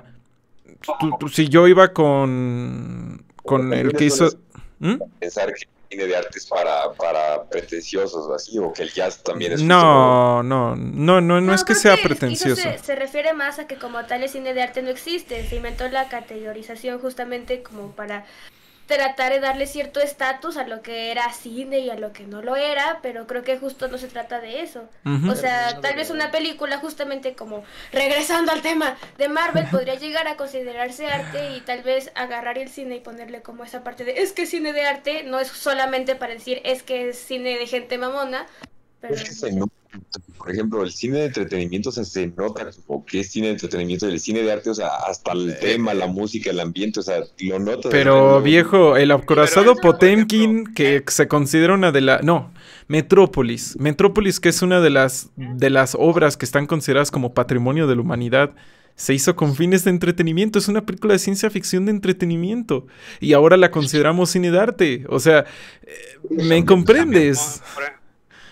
si yo iba con el que hizo... ¿Mm? Pensar que el cine de arte es para pretenciosos o así, o que el jazz también es... No es que creo sea esquizo pretencioso. se refiere más a que como tal el cine de arte no existe. Se inventó la categorización justamente como para tratar de darle cierto estatus a lo que era cine y a lo que no lo era, pero creo que justo no se trata de eso. Ujú. O sea, tal vez una película justamente como, regresando al tema de Marvel, podría llegar a considerarse arte y tal vez agarrar el cine y ponerle como esa parte de, es que cine de arte no es solamente para decir, es que es cine de gente mamona, pero... Es que se nota, por ejemplo, el cine de entretenimiento, o sea, se nota como que es cine de entretenimiento, el cine de arte, o sea, hasta el tema, la música, el ambiente, o sea, lo notas. Pero viejo, el acorazado Pero, Potemkin, que se considera una de las... No, Metrópolis, que es una de las obras que están consideradas como patrimonio de la humanidad, se hizo con fines de entretenimiento. Es una película de ciencia ficción de entretenimiento. Y ahora la consideramos cine de arte. O sea, ¿me comprendes?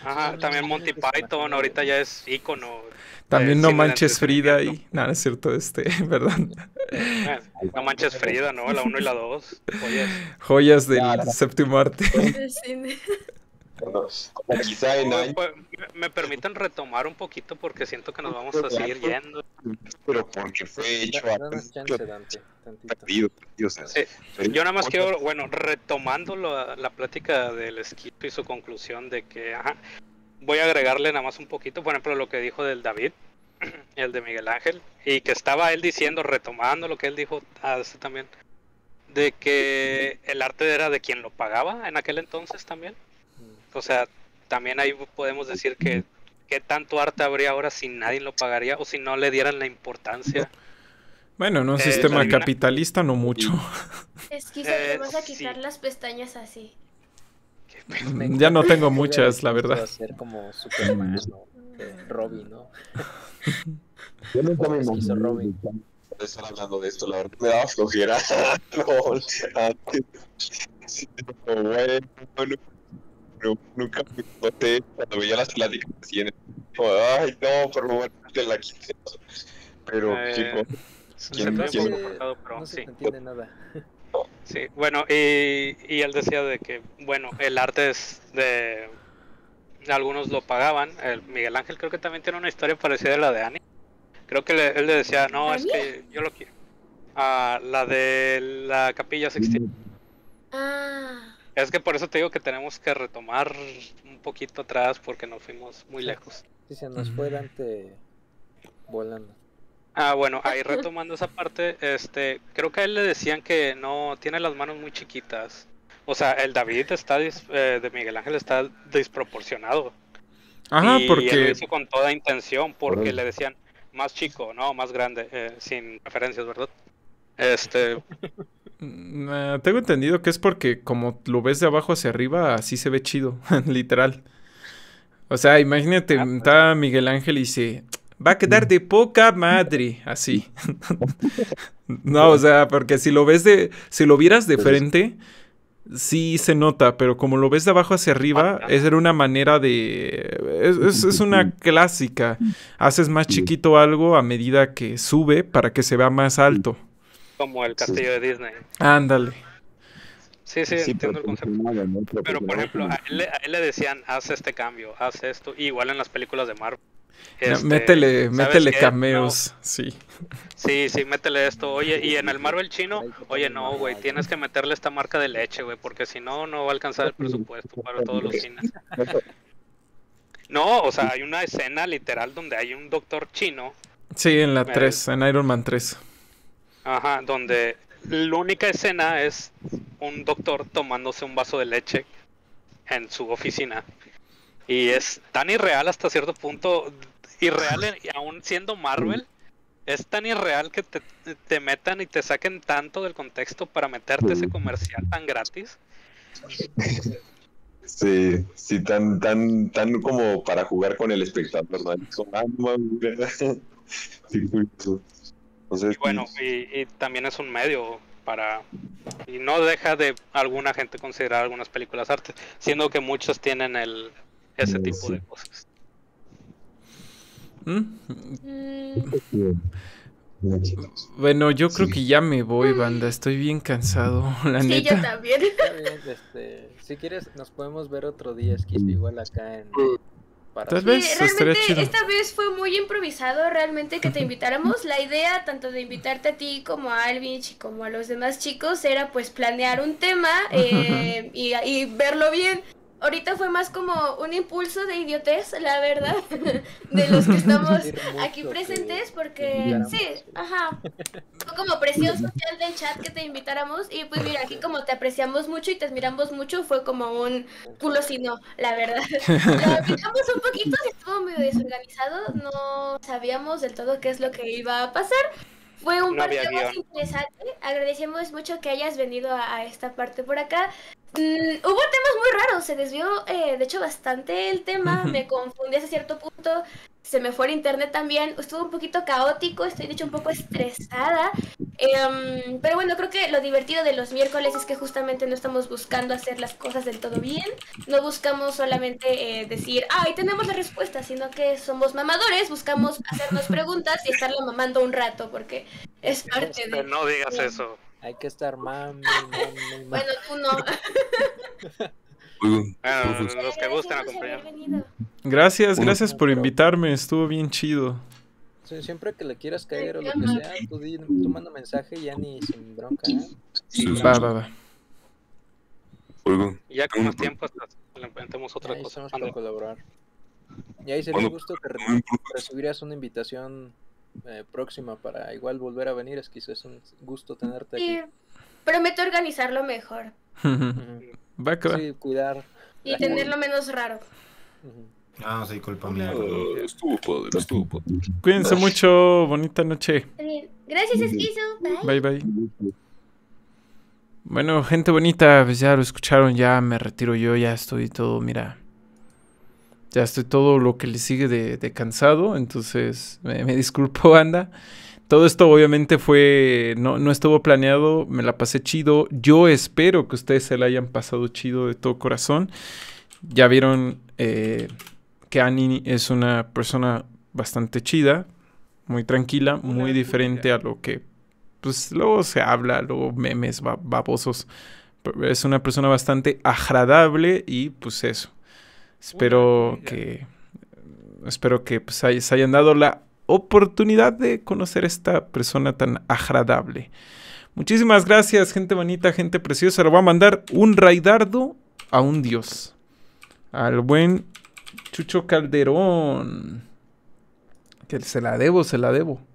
Ajá, también Monty Python ahorita ya es ícono. También No cine de Manches Frida entretenimiento. y... No, no es cierto, perdón. No Manches Frida, ¿no? La 1 y la 2. Joyas. Joyas del séptimo arte. Sí. Bueno, como quizá en años, Pues, me permiten retomar un poquito porque siento que nos vamos a seguir yendo. pero porque fue hecho a Danos chance, Dante, tantito. perdido, o sea, Sí, yo nada más quiero, bueno, retomando la plática del esquito y su conclusión de que, ajá, voy a agregarle nada más un poquito, por ejemplo, lo que dijo del David, el de Miguel Ángel, y que estaba él diciendo, retomando lo que él dijo también, de que el arte era de quien lo pagaba en aquel entonces también. O sea, también ahí podemos decir que qué tanto arte habría ahora si nadie lo pagaría o si no le dieran la importancia. Bueno, en un sistema adivina. capitalista no mucho. Esquizo, te vas a sí. quitar las pestañas así. Ya no tengo Voy a muchas, la decir, verdad. va a ser como Superman o Robin, ¿no? yo nunca me Esquizo imaginé Robin. estar hablando de esto, la verdad me daba flojera. No, sí, pero bueno, nunca me noté cuando veía las pláticas así en ay, no, por favor, te la quité. Pero, Eh, chicos, se me ¿quién- hace un quién- poco cortado, pero No se sí. te entiende nada. Sí, bueno, y él decía de que, bueno, el arte es de... Algunos lo pagaban. El Miguel Ángel creo que también tiene una historia parecida a la de Annie. Creo que él le decía, no, es que yo lo quiero. La de la Capilla Sixtina. Ah, Es que por eso te digo que tenemos que retomar un poquito atrás porque nos fuimos muy lejos. Sí, se nos fue Dante volando. Bueno, ahí retomando esa parte, creo que a él le decían que no tiene las manos muy chiquitas. O sea, el David de Miguel Ángel está desproporcionado. Ajá, y él lo porque... hizo con toda intención porque le decían más chico, no, más grande, sin referencias, ¿verdad? tengo entendido que es porque como lo ves de abajo hacia arriba, así se ve chido, literal. O sea, imagínate, está Miguel Ángel y dice, va a quedar de poca madre, así. No, o sea, porque si lo vieras de frente, sí se nota, pero como lo ves de abajo hacia arriba, esa era una manera de... Es una clásica. Haces más chiquito algo a medida que sube para que se vea más alto. Como el castillo de Disney. Ándale. Sí, entiendo el concepto. Pero por ejemplo, a él le decían, haz este cambio, haz esto, igual en las películas de Marvel. Métele ¿sabes qué? cameos, sí. Sí, métele esto. Oye, y en el Marvel chino, oye, no, güey, tienes que meterle esta marca de leche, güey, porque si no, no va a alcanzar el presupuesto para todos los cines. No, o sea, hay una escena literal donde hay un doctor chino. Sí, en la 3, en Iron Man 3. Ajá, donde la única escena es un doctor tomándose un vaso de leche en su oficina. Y es tan irreal hasta cierto punto, irreal y aún siendo Marvel, es tan irreal que te metan y te saquen tanto del contexto para meterte ese comercial tan gratis. Sí, tan como para jugar con el espectador, ¿no? Sí, justo. Entonces, Y bueno, y también es un medio y no deja de alguna gente considerar algunas películas arte, siendo que muchos tienen ese tipo de cosas. Bueno, yo creo que ya me voy, banda. Estoy bien cansado, la sí, neta. yo también. Está bien, si quieres nos podemos ver otro día, Esquizo, igual acá en... Tal Sí, vez estaría realmente chido. esta vez fue muy improvisado realmente que te invitáramos. La idea tanto de invitarte a ti como a Alvin y como a los demás chicos era pues planear un tema y verlo bien. Ahorita fue más como un impulso de idiotez, la verdad, de los que estamos aquí presentes, porque sí, ajá, fue como presión social del chat que te invitáramos y pues mira, aquí como te apreciamos mucho y te admiramos mucho, fue como un culo si no, la verdad. Lo aplicamos un poquito, estuvo medio desorganizado, no sabíamos del todo qué es lo que iba a pasar. Fue un par de temas interesante, agradecemos mucho que hayas venido a esta parte por acá. Hubo temas muy raros, se desvió de hecho bastante el tema, me confundí hasta cierto punto. se me fue el internet también, estuvo un poquito caótico, estoy de hecho un poco estresada, pero bueno, creo que lo divertido de los miércoles es que justamente no estamos buscando hacer las cosas del todo bien, no buscamos solamente decir, ay, tenemos la respuesta, sino que somos mamadores, buscamos hacernos preguntas y estarlo mamando un rato, porque es parte de... No digas eso. Hay que estar mami. Bueno, tú no. Bueno, los que gusten acompañar. Gracias por invitarme, estuvo bien chido. Siempre que le quieras caer o lo que sea, tú manda mensaje ya ni sin bronca, ¿eh? Sí, Va. Oigan, Ya con más tiempo hasta le inventemos otra Ahí cosa. estamos para colaborar. Y ahí sería un gusto que recibirías una invitación próxima para igual volver a venir. Es que es un gusto tenerte aquí. Sí, prometo organizarlo mejor Va que va. Sí, cuidar. y tenerlo menos raro. Ah, sí, culpa mía. estuvo padre. Cuídense mucho, bonita noche. Bien. Gracias, Esquizo. Bye. Bye. Bueno, gente bonita, pues ya lo escucharon, ya me retiro yo, ya estoy todo, mira. Ya estoy todo lo que le sigue de cansado, entonces me disculpo, banda. Todo esto obviamente no estuvo planeado, me la pasé chido. Yo espero que ustedes se la hayan pasado chido de todo corazón. Ya vieron que Annie es una persona bastante chida, muy tranquila, muy diferente a lo que pues luego se habla, luego memes babosos. Es una persona bastante agradable y pues eso. Espero que pues, se hayan dado la oportunidad de conocer a esta persona tan agradable. Muchísimas gracias, gente bonita, gente preciosa. Le voy a mandar un raidardo a un dios. Al buen Chucho Calderón. Que se la debo.